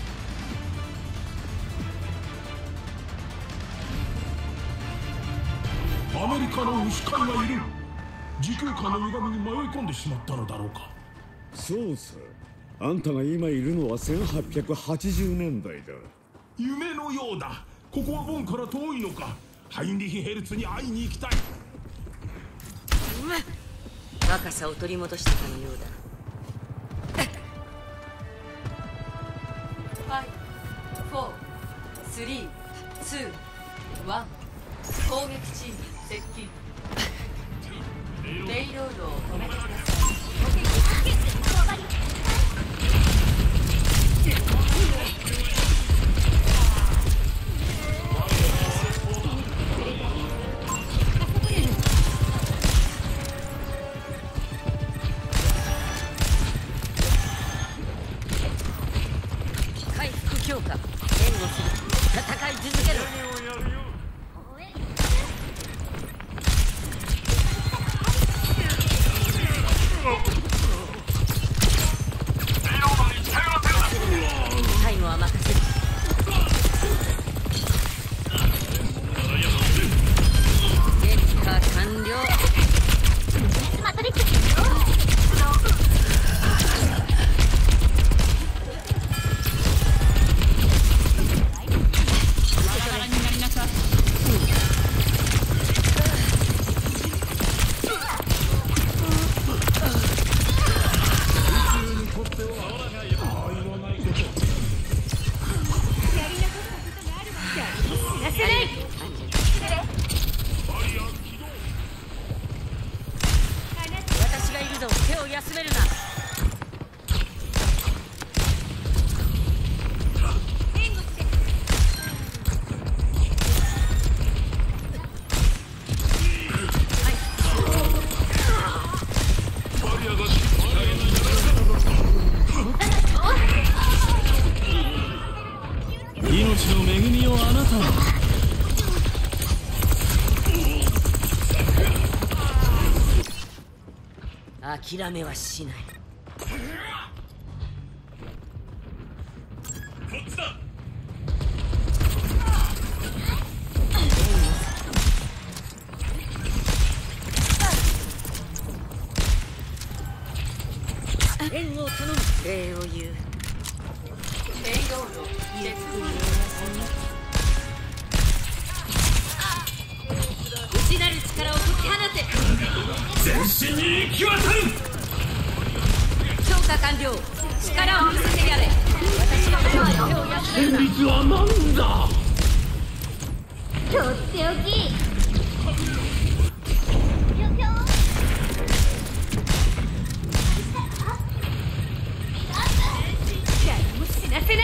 アメリカの牛飼いがいる。時空間の歪みに迷い込んでしまったのだろうか。
そうさ、あんたが今いるのは1880年代だ。
夢のようだ。 ここはボンから遠いのか。ハインリヒヘルツに会いに行きたい。
若さを取り戻したかのようだ。
5、4、3、2、1。攻撃チーム接近。レイロードを止めてください。
回復強化。援護する。戦い続けろ。最後は任せる。結果完了。マトリックス。私がいるぞ。手を休めるな。
命の恵みをあなたは。
諦めはしない。
こっちだ。
援護を頼む。礼を言う。
レイロード
ゆっくりお休み。内なる力を解き放て。
全身に行き渡る。
強化完了。力を見せてやれ。私が手を休めるな。
旋律は何だ。
とっておき。誰も死なせない。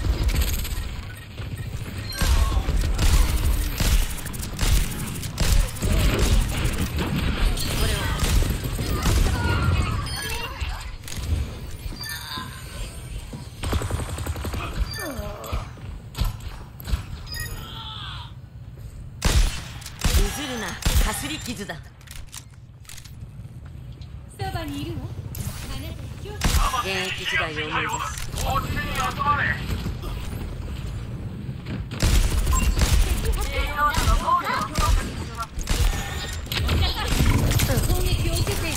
譲るな。かすり傷だ。
そばにいるわ。
現役時代を思い出す。
こっちに集まれ。
攻撃を受けている。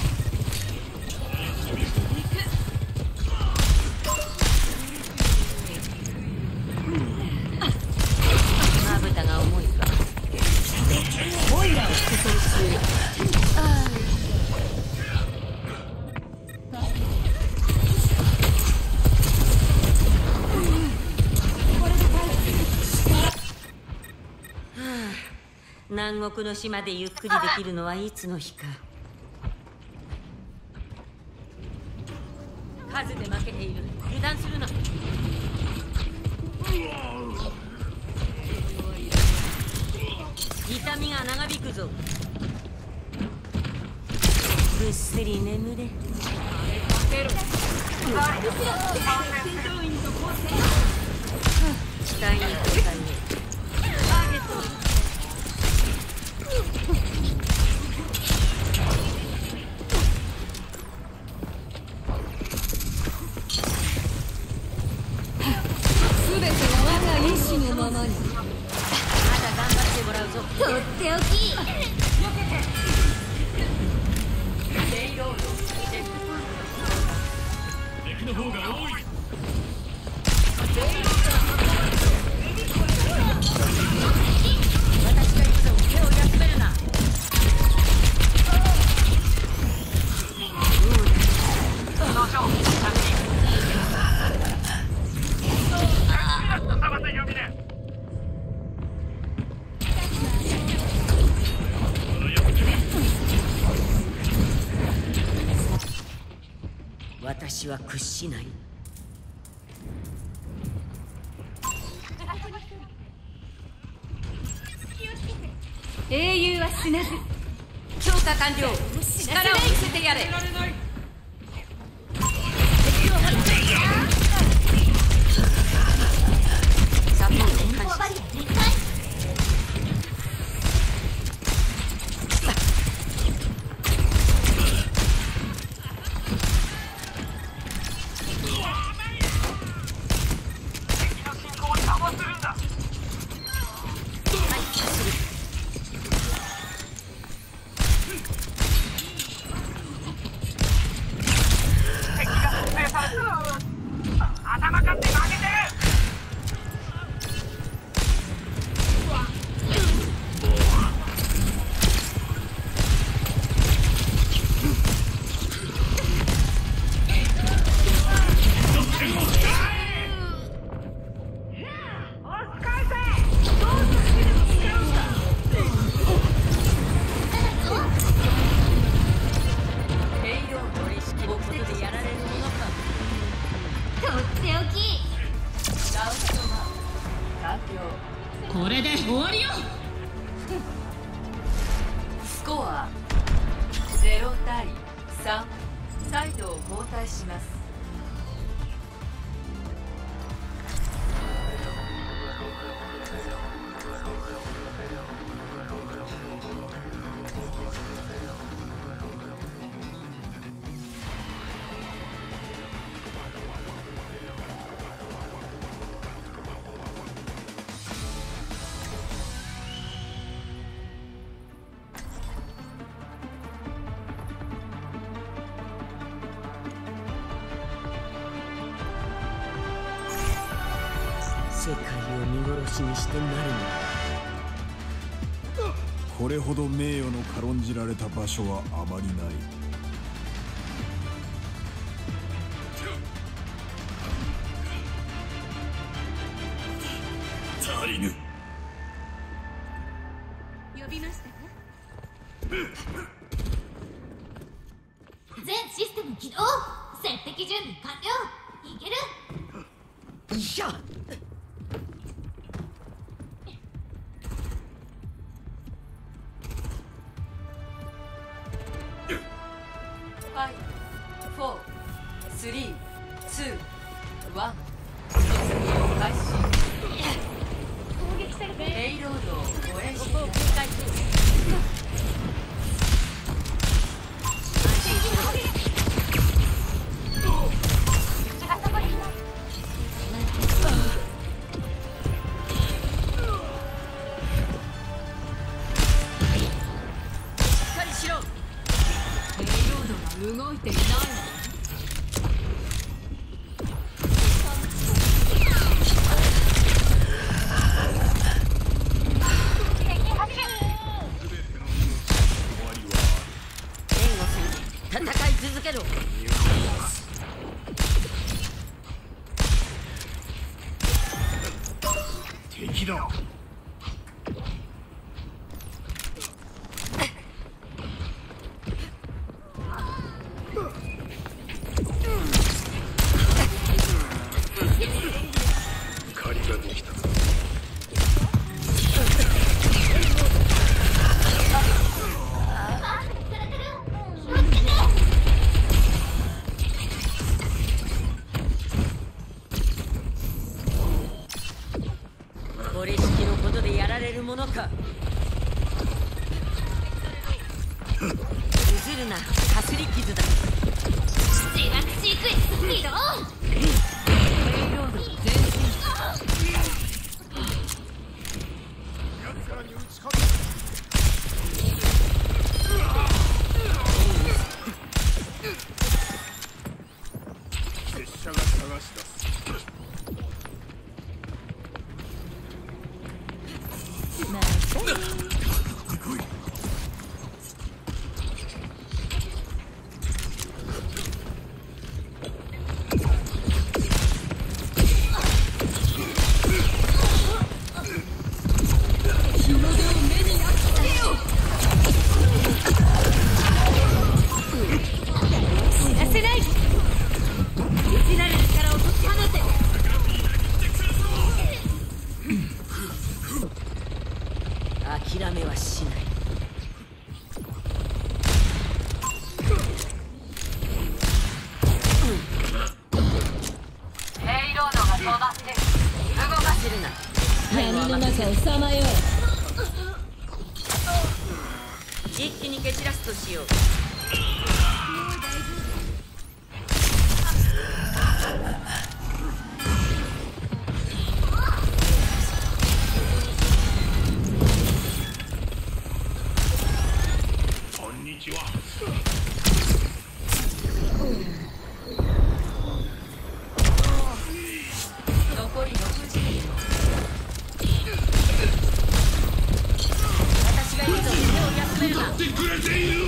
まぶたが重いか。オイラを服装中。南国の島でゆっくりできるのはいつの日か。数で負けている。油断するな。痛みが長引くぞ。ぐっすり眠れ。期待に応え。
すべては我が意志のままに。
まだ頑張ってもらうぞ。
とっておき。
レイロード
敵の方が多い。
私は屈しない。
英雄は死なず。
強化完了。力を見せてやれ。サポート開始。
これで終わりよ。
スコア0対3。サイドを交代します。
世界を見殺しにしてなるのだ。
これほど名誉の軽んじられた場所はあまりない。足りぬ。
呼びましたか？
全システム起動。接敵準備完了。いける？
いっしゃ。
5、4、3、2、1。突入開始。
攻撃されて
レイロードを護衛してください。
動いていないわ。
戦い続けろ。
敵だ。
借りができた。
これ式のことでやられるものか。譲るな、かすり傷だ。
自爆シークエンス起動。
拙者が探し出す。
諦めはしない。
ペイロードが止まってる。動かせるな。
闇の中をさまよえ。一気に蹴散らすとしよう。
こんにちは。
残り60秒。
私がいるぞ。手を休めるな。
ってくれている。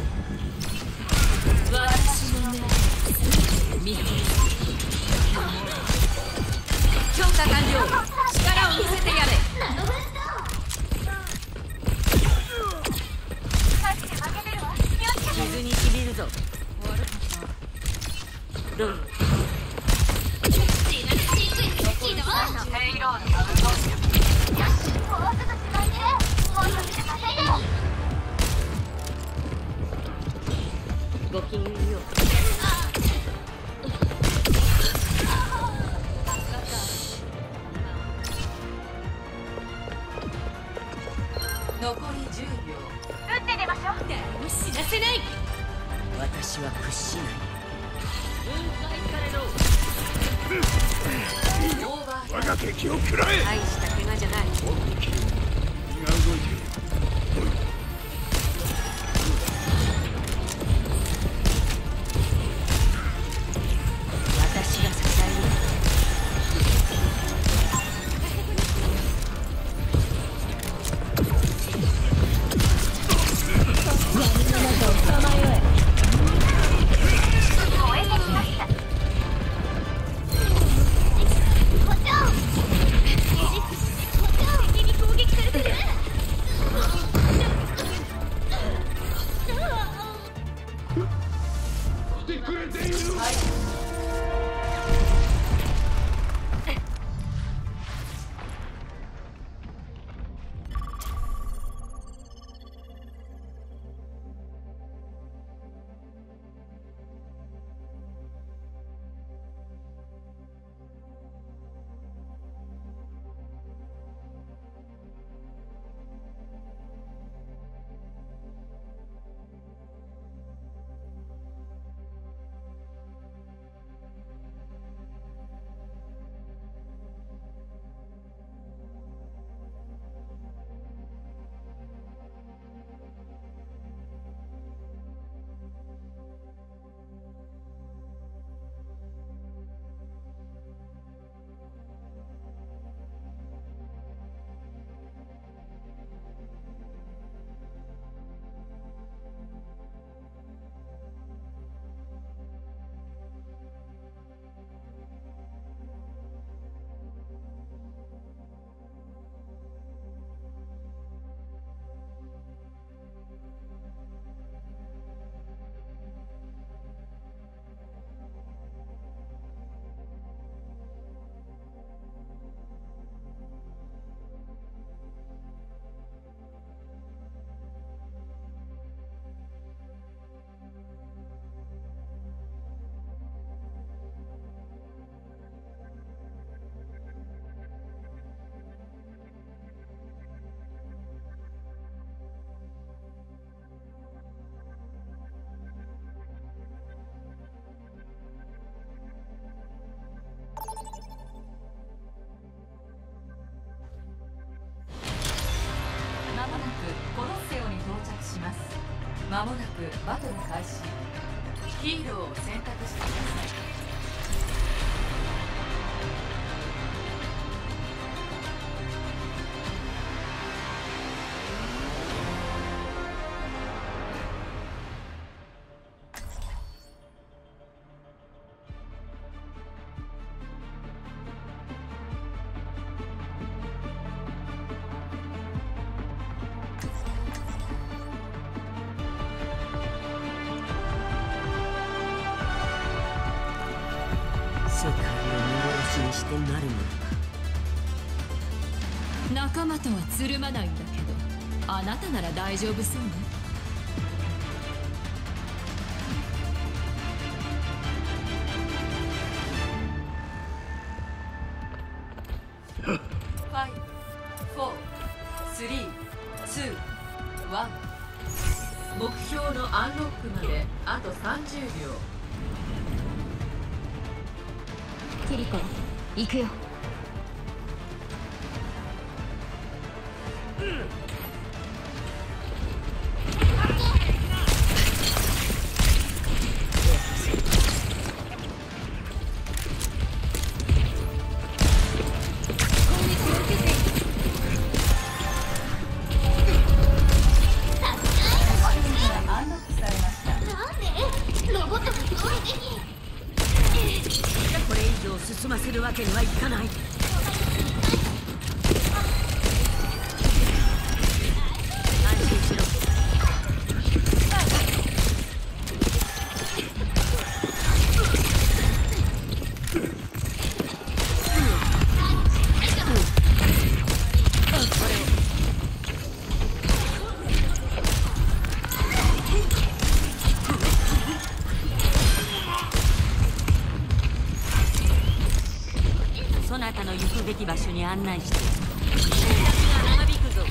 私の目見て。強化完了。力を見せてやれ。傷にしびるぞ。どうぞ。
ペイロードが動いてる。よし、もうすぐしまいね。もうすぐしまいね。
ごきげんよう。
残り10秒。
打って出ましょう。
誰も死なせない。私は屈しない。分解されろ。
オーバー。
我が敵を食らえ。
大した怪我じゃない。
身が動いている。
私が支える。闇の中をさまよえ。
燃えてきました。敵に攻撃されてる。
来てくれている。
まもなくコロッセオに到着します。まもなくバトル開始。ヒーローを選択してください。
世界を見殺しにしてなるものか。
仲間とはつるまないんだけどあなたなら大丈夫そうね。
5、4、3、2、1。目標のアンロックまであと30秒。
キリコ、行くよ。これ以上進ませるわけにはいかない。安心しろ。そなたの行くべき場所に案内して。長引くぞ。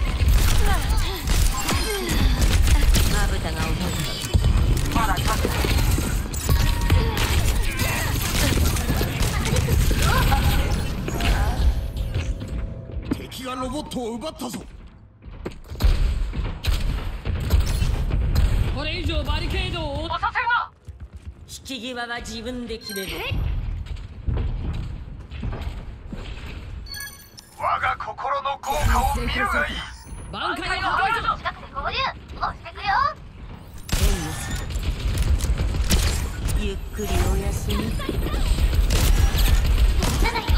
まぶたが重い。まだ勝てない。
敵がロボットを奪ったぞ。
これ以上バリケードを
押させるな。
引き際は自分で決める。
我が心の効果を見るがいい。
挽回の破壊ぞ。
近くで合流押してくよ。
ゆっくりお休み。
じゃないよ。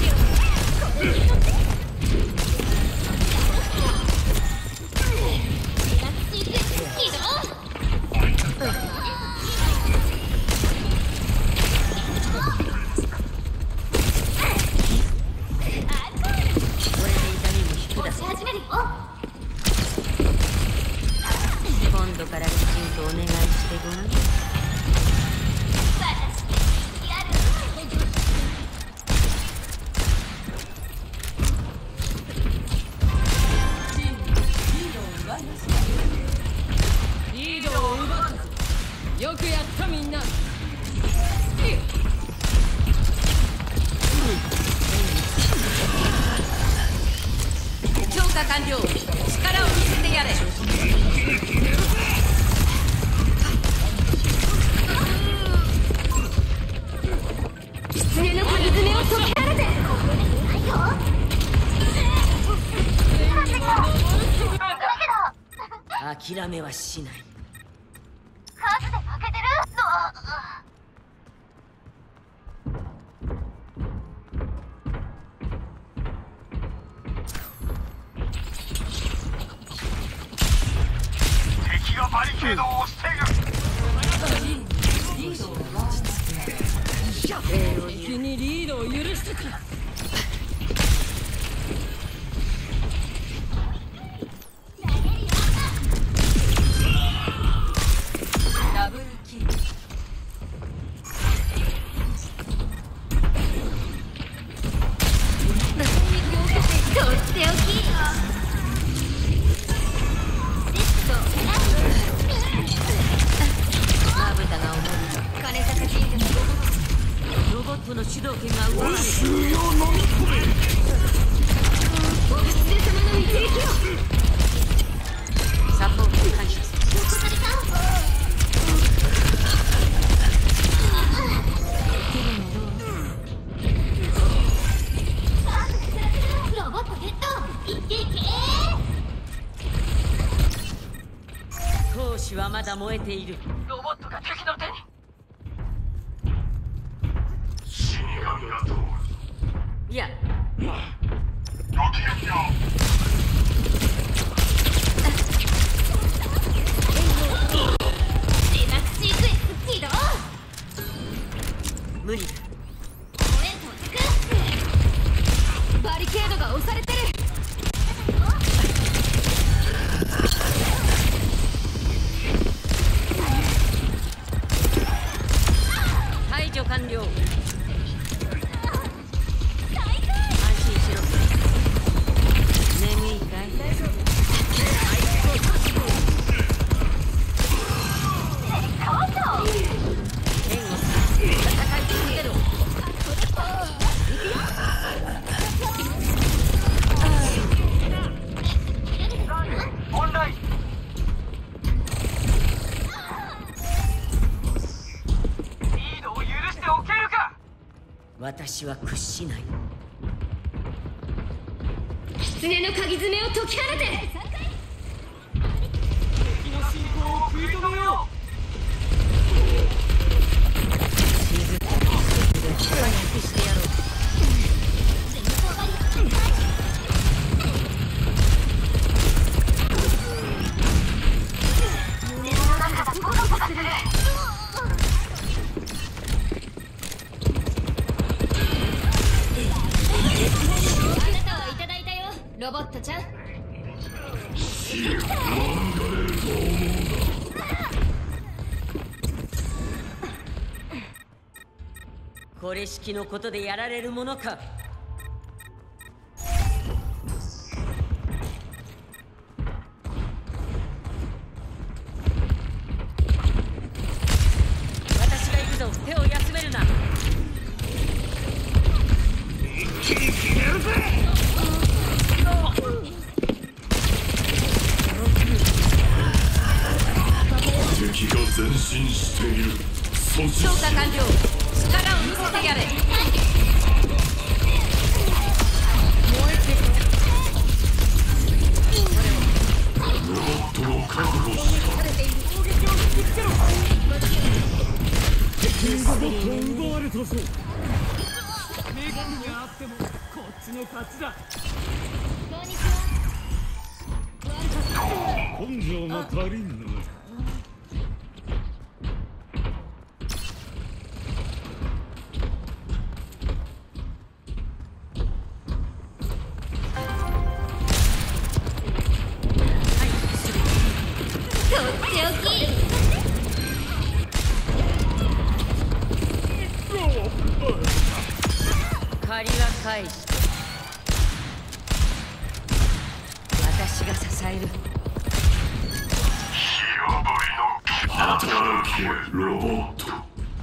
今度からきちんとお願いしてごらん。
リードを奪ったぞ。よくやったみんな。
強化完了。力を見せてやれ。
狐の鍵爪を解きられて。
諦めはしない。
数で負けてるの。
敵がバリケードを押している。
敵にリードを許したか。
ダブルキル。
とっておき。
まぶたが重い。
金坂神社の
ロボットの主導権が奪われる。
収容飲み込め。
お狐様の一撃を。
サポート感謝する。
ロボットゲット。いけいけ。
闘志はまだ燃えている。
ロボットが敵の手に。
死神が通る。
いや、
ごきげんよう。
リマックスシークエンス起動。
無理だ。
ごめん到着。
バリケードが押されてる。
私は屈しない。
狐の鍵爪を解き放て。
敵の進行を食い止めよう。
早くしてやろう。
ロボットちゃん。
これしきのことでやられるものか。私が行くぞ。手を休めるな。一気に決めるぜ。
敵が前進している。
消化完了。力を見せてやれ。
燃えてる。
ロボットを確保した。
攻撃を引きつけろ。
敵が奪われたぞ。
メガネがあってもこっちの勝ちだ。
こんにちは。
根性が足りんの。
借りは返した。私が支える。
働けロボット。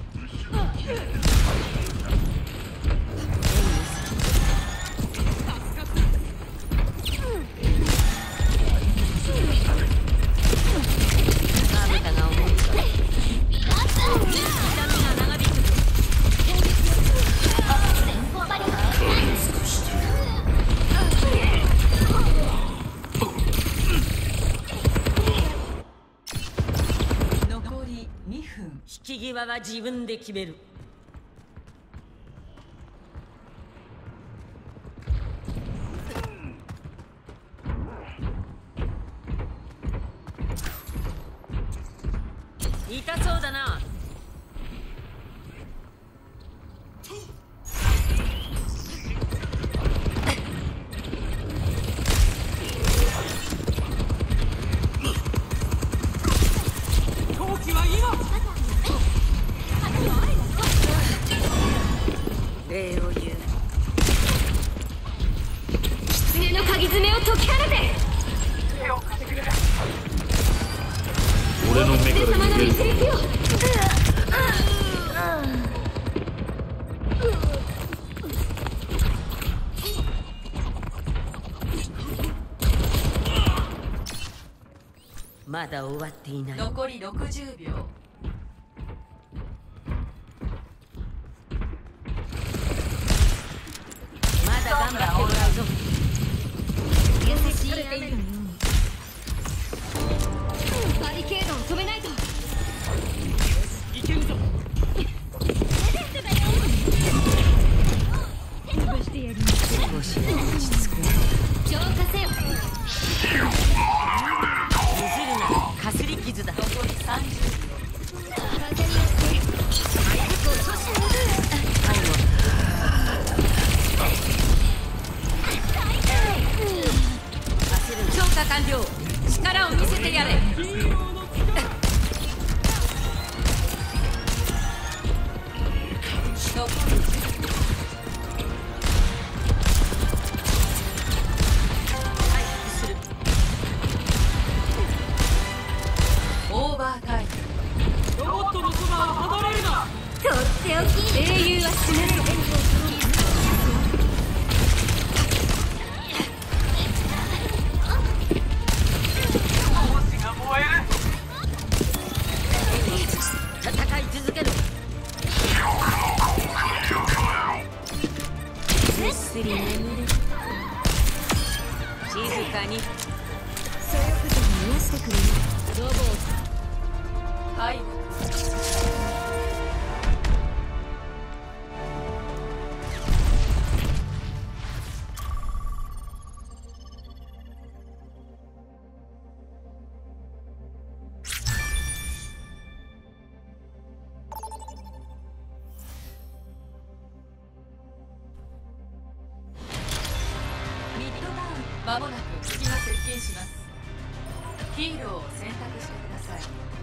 引き際は自分で決める。痛そうだな。
好機は今。
礼を言う。
狐の鍵爪を解き放て。
手を貸してくれ。
俺の目から逃げる。
まだ終わっていない。
残り60秒。
まだ頑張ってもらうぞ。
優しい雨のようにバリケードを止めないと。
いけるぞ。
潰してやります。
少し落ち着く。
浄化せよ。
譲るな。かすり傷だ。
残り30秒。
風によって回復を阻止する。
消化完了。力を見せてやれ。残り10秒。
回復する。
オーバータイム。
ロボットのそば
かにそよ風に癒してくれるロボット
敗まもなく敵が接近します。ヒーローを選択してください。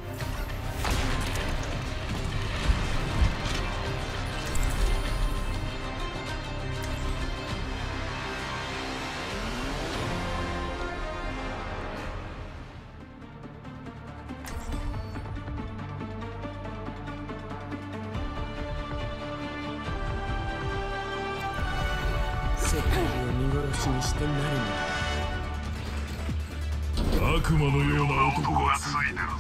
世界を見殺しにしてなるのだ。
悪魔のような男がついてるぜ。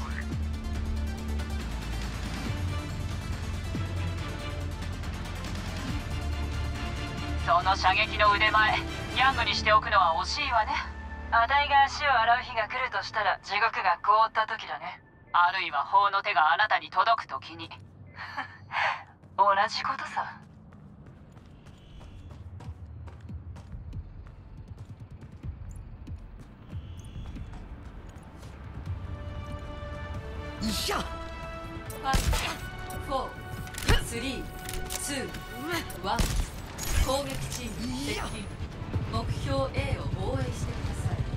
その射撃の腕前ギャングにしておくのは惜しいわね。あたいが足を洗う日が来るとしたら地獄が凍った時だね。あるいは法の手があなたに届く時に同じことさ。
いしゃ
5、4、3、2、1攻撃チーム接近。目標 A を防衛してください。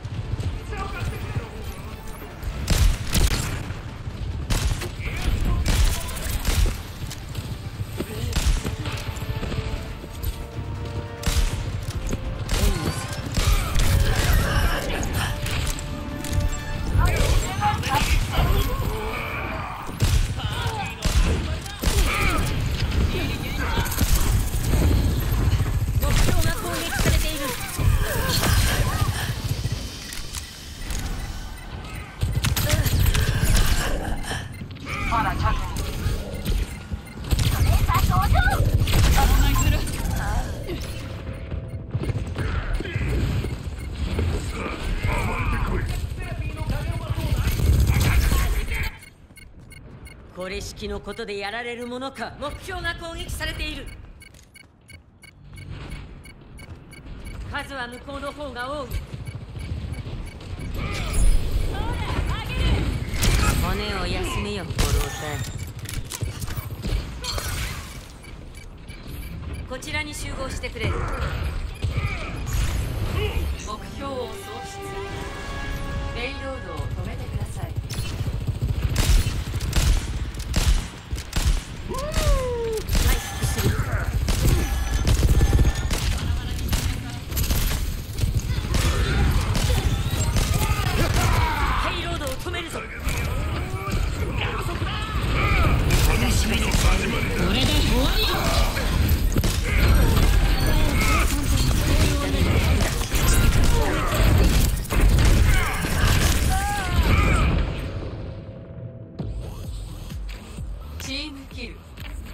これ式のことでやられるものか。目標が攻撃されている。数は向こうの方が多い。骨を休めよ、ご老体。こちらに集合してくれ。
目標を喪失。レイロードを止めてください。
ヘイロードを止めるぞ。
楽しみの始まりだ。
これで終わりよ。
チームキル。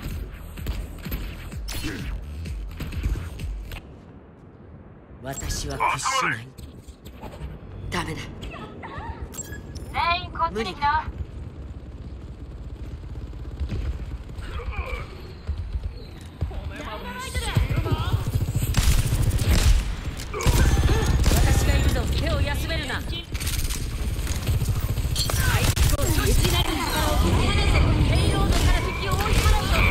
私は屈しない。ダメだ。
全員こっちに来な。
私がいるぞ。手を休めるな。ヘイロードから敵を追い払うぞ。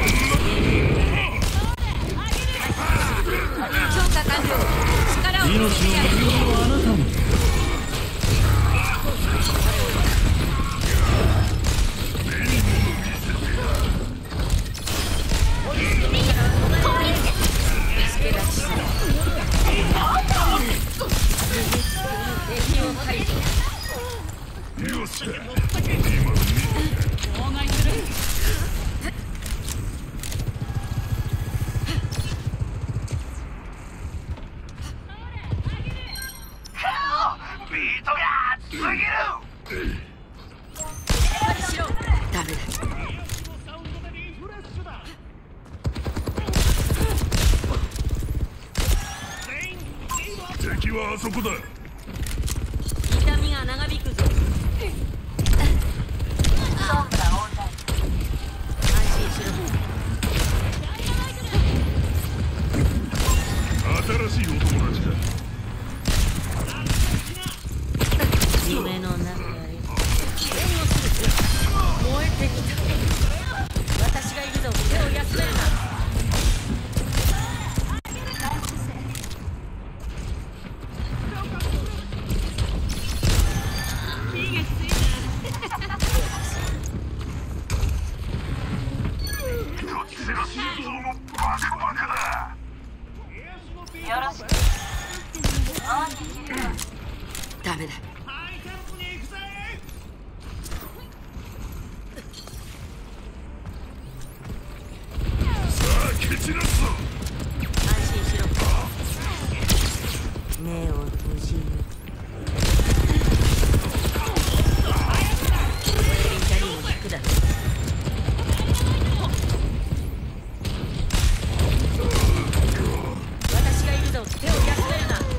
強化完了。力を
命の無用はあなたに。
助け出しする。敵を排除。
よっしゃ。
妨害する。
ビートが熱すぎる。
しろ。ダメだ。
敵はあそこだ。
痛みが長引くぞ。安心しろ。
新しいお友達だ。
夢の中へ援護する。燃えてきた。私がいるぞ。手を休めるな。ダメだ。安心しろ。目を閉じる。痛みも引くだろ。私がいるぞ。手を休めるな。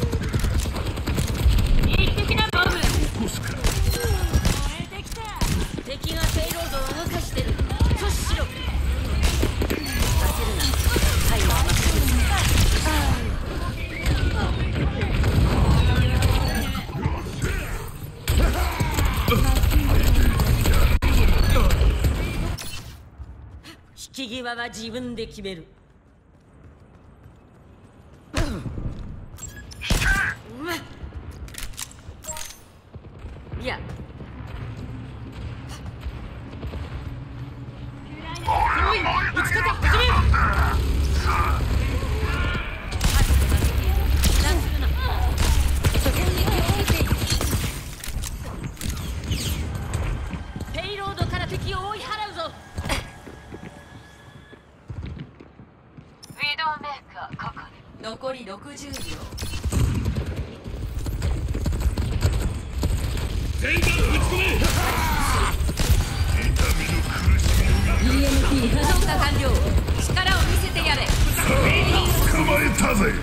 敵がペイロードを動かしてる。阻止しろ。焦るな。はいは任せる。引き際は自分で決める。いや。撃ち方始める。ペイロードから敵を追い払うぞ。
ウィドウメーカーここに。
残り60秒。
全弾ぶち込め。
EMP 消化完了。力を見せてやれ。
捕まえたぜ。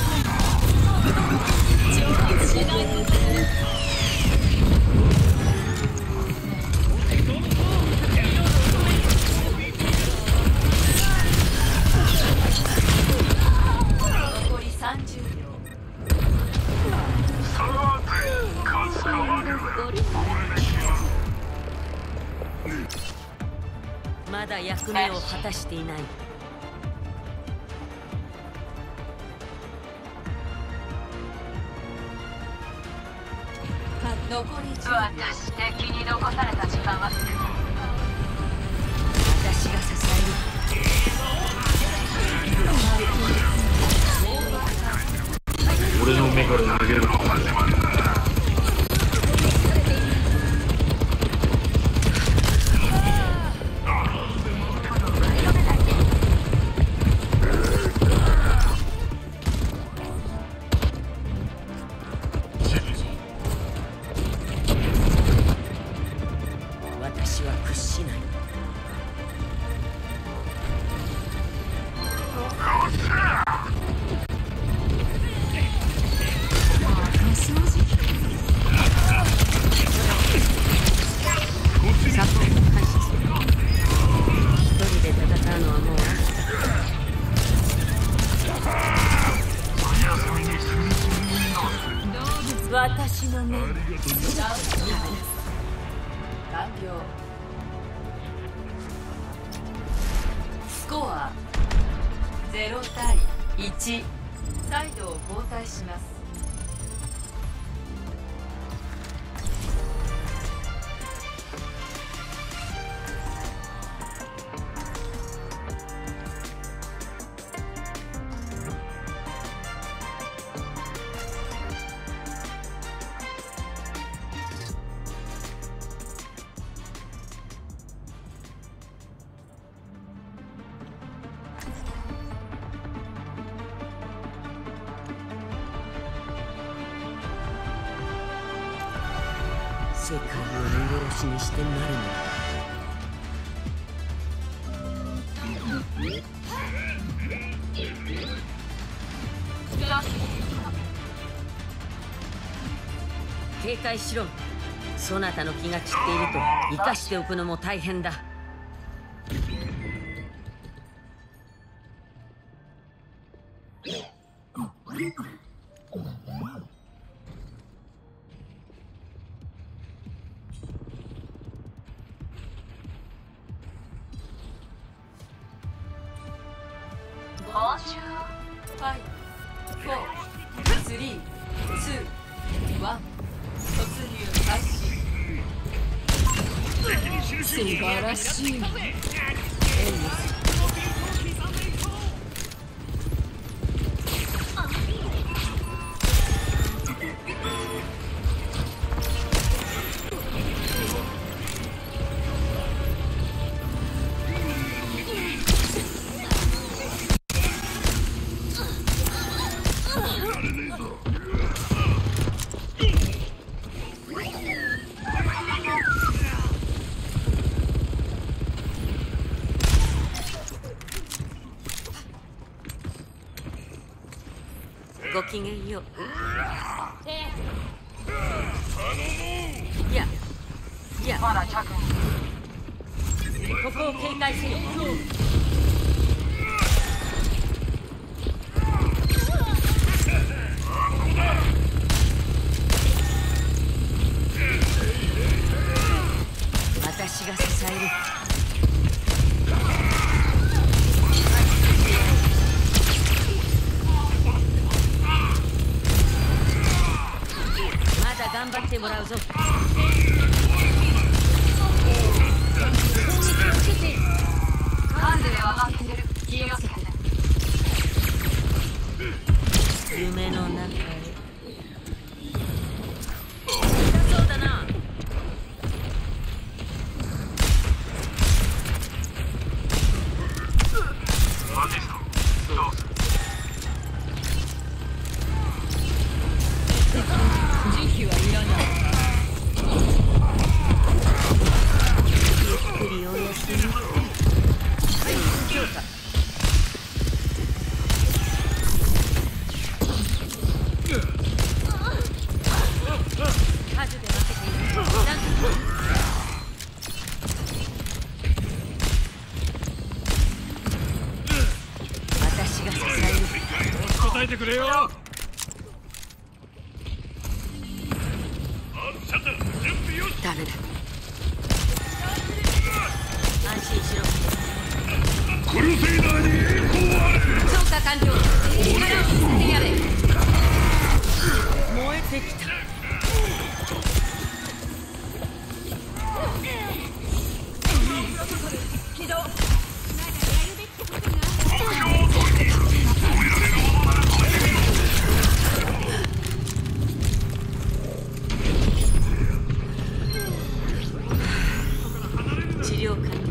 残り30秒。
まだ役目を果たしていない。
残り10秒。
私敵に残された時間は少ない。
私が支
える。俺の目から逃げるのは始まる。
私は屈しない。私の目。
完了。スコア0対1。サイドを交代します。
世界を見殺しにしてなるのだ。 警戒しろ。そなたの気が散っていると生かしておくのも大変だ。
素晴らしい。
ごきげんよう。いや、ここを警戒せよ。私が支える。頑張ってもらうぞ。夢の中へ。そうだな。
答えてくれよ。
ダメだ。安心しろ。
クルセイダーに栄光あれ。
強化完了。力を見せてやれ。燃えてきた。起動。治療完了。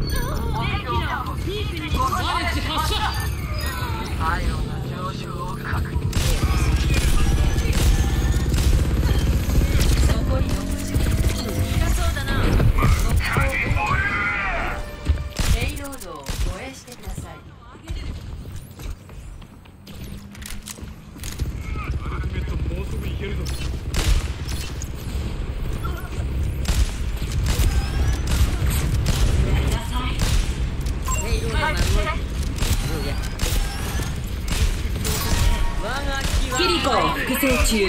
キリコ複製中。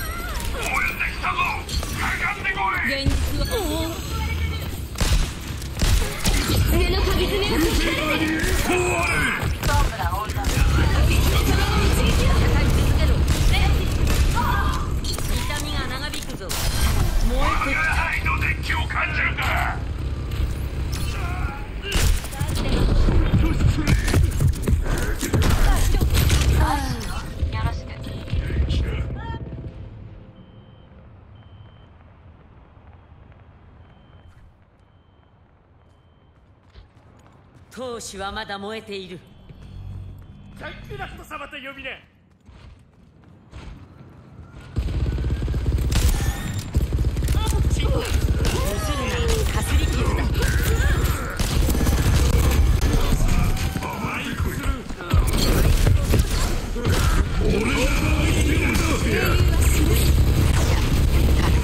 現実は上の鍵爪を痛みが長引くぞ。燃えてきた。愛の熱気を感じるんだ。闘志はまだ燃えている。
カンクラット様と呼びな。
こするな、かすり傷だ。俺は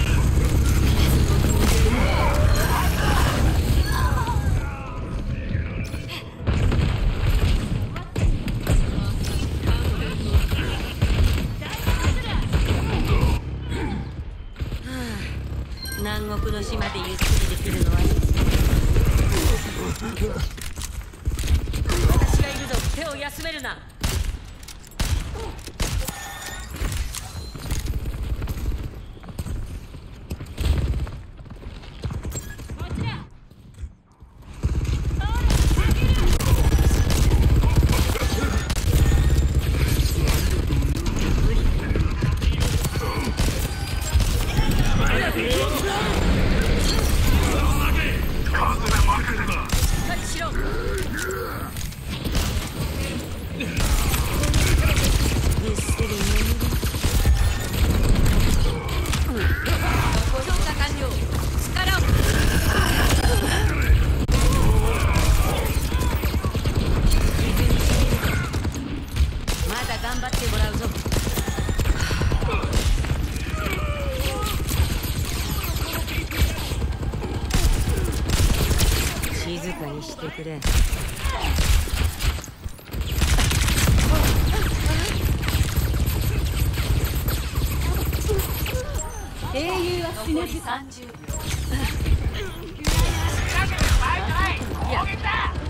南国の島でゆっくりできるのは私がいるぞ。手を休めるな。頑張ってもらうぞ。静かにしてくれ。
英雄は死なず。
30秒。
いや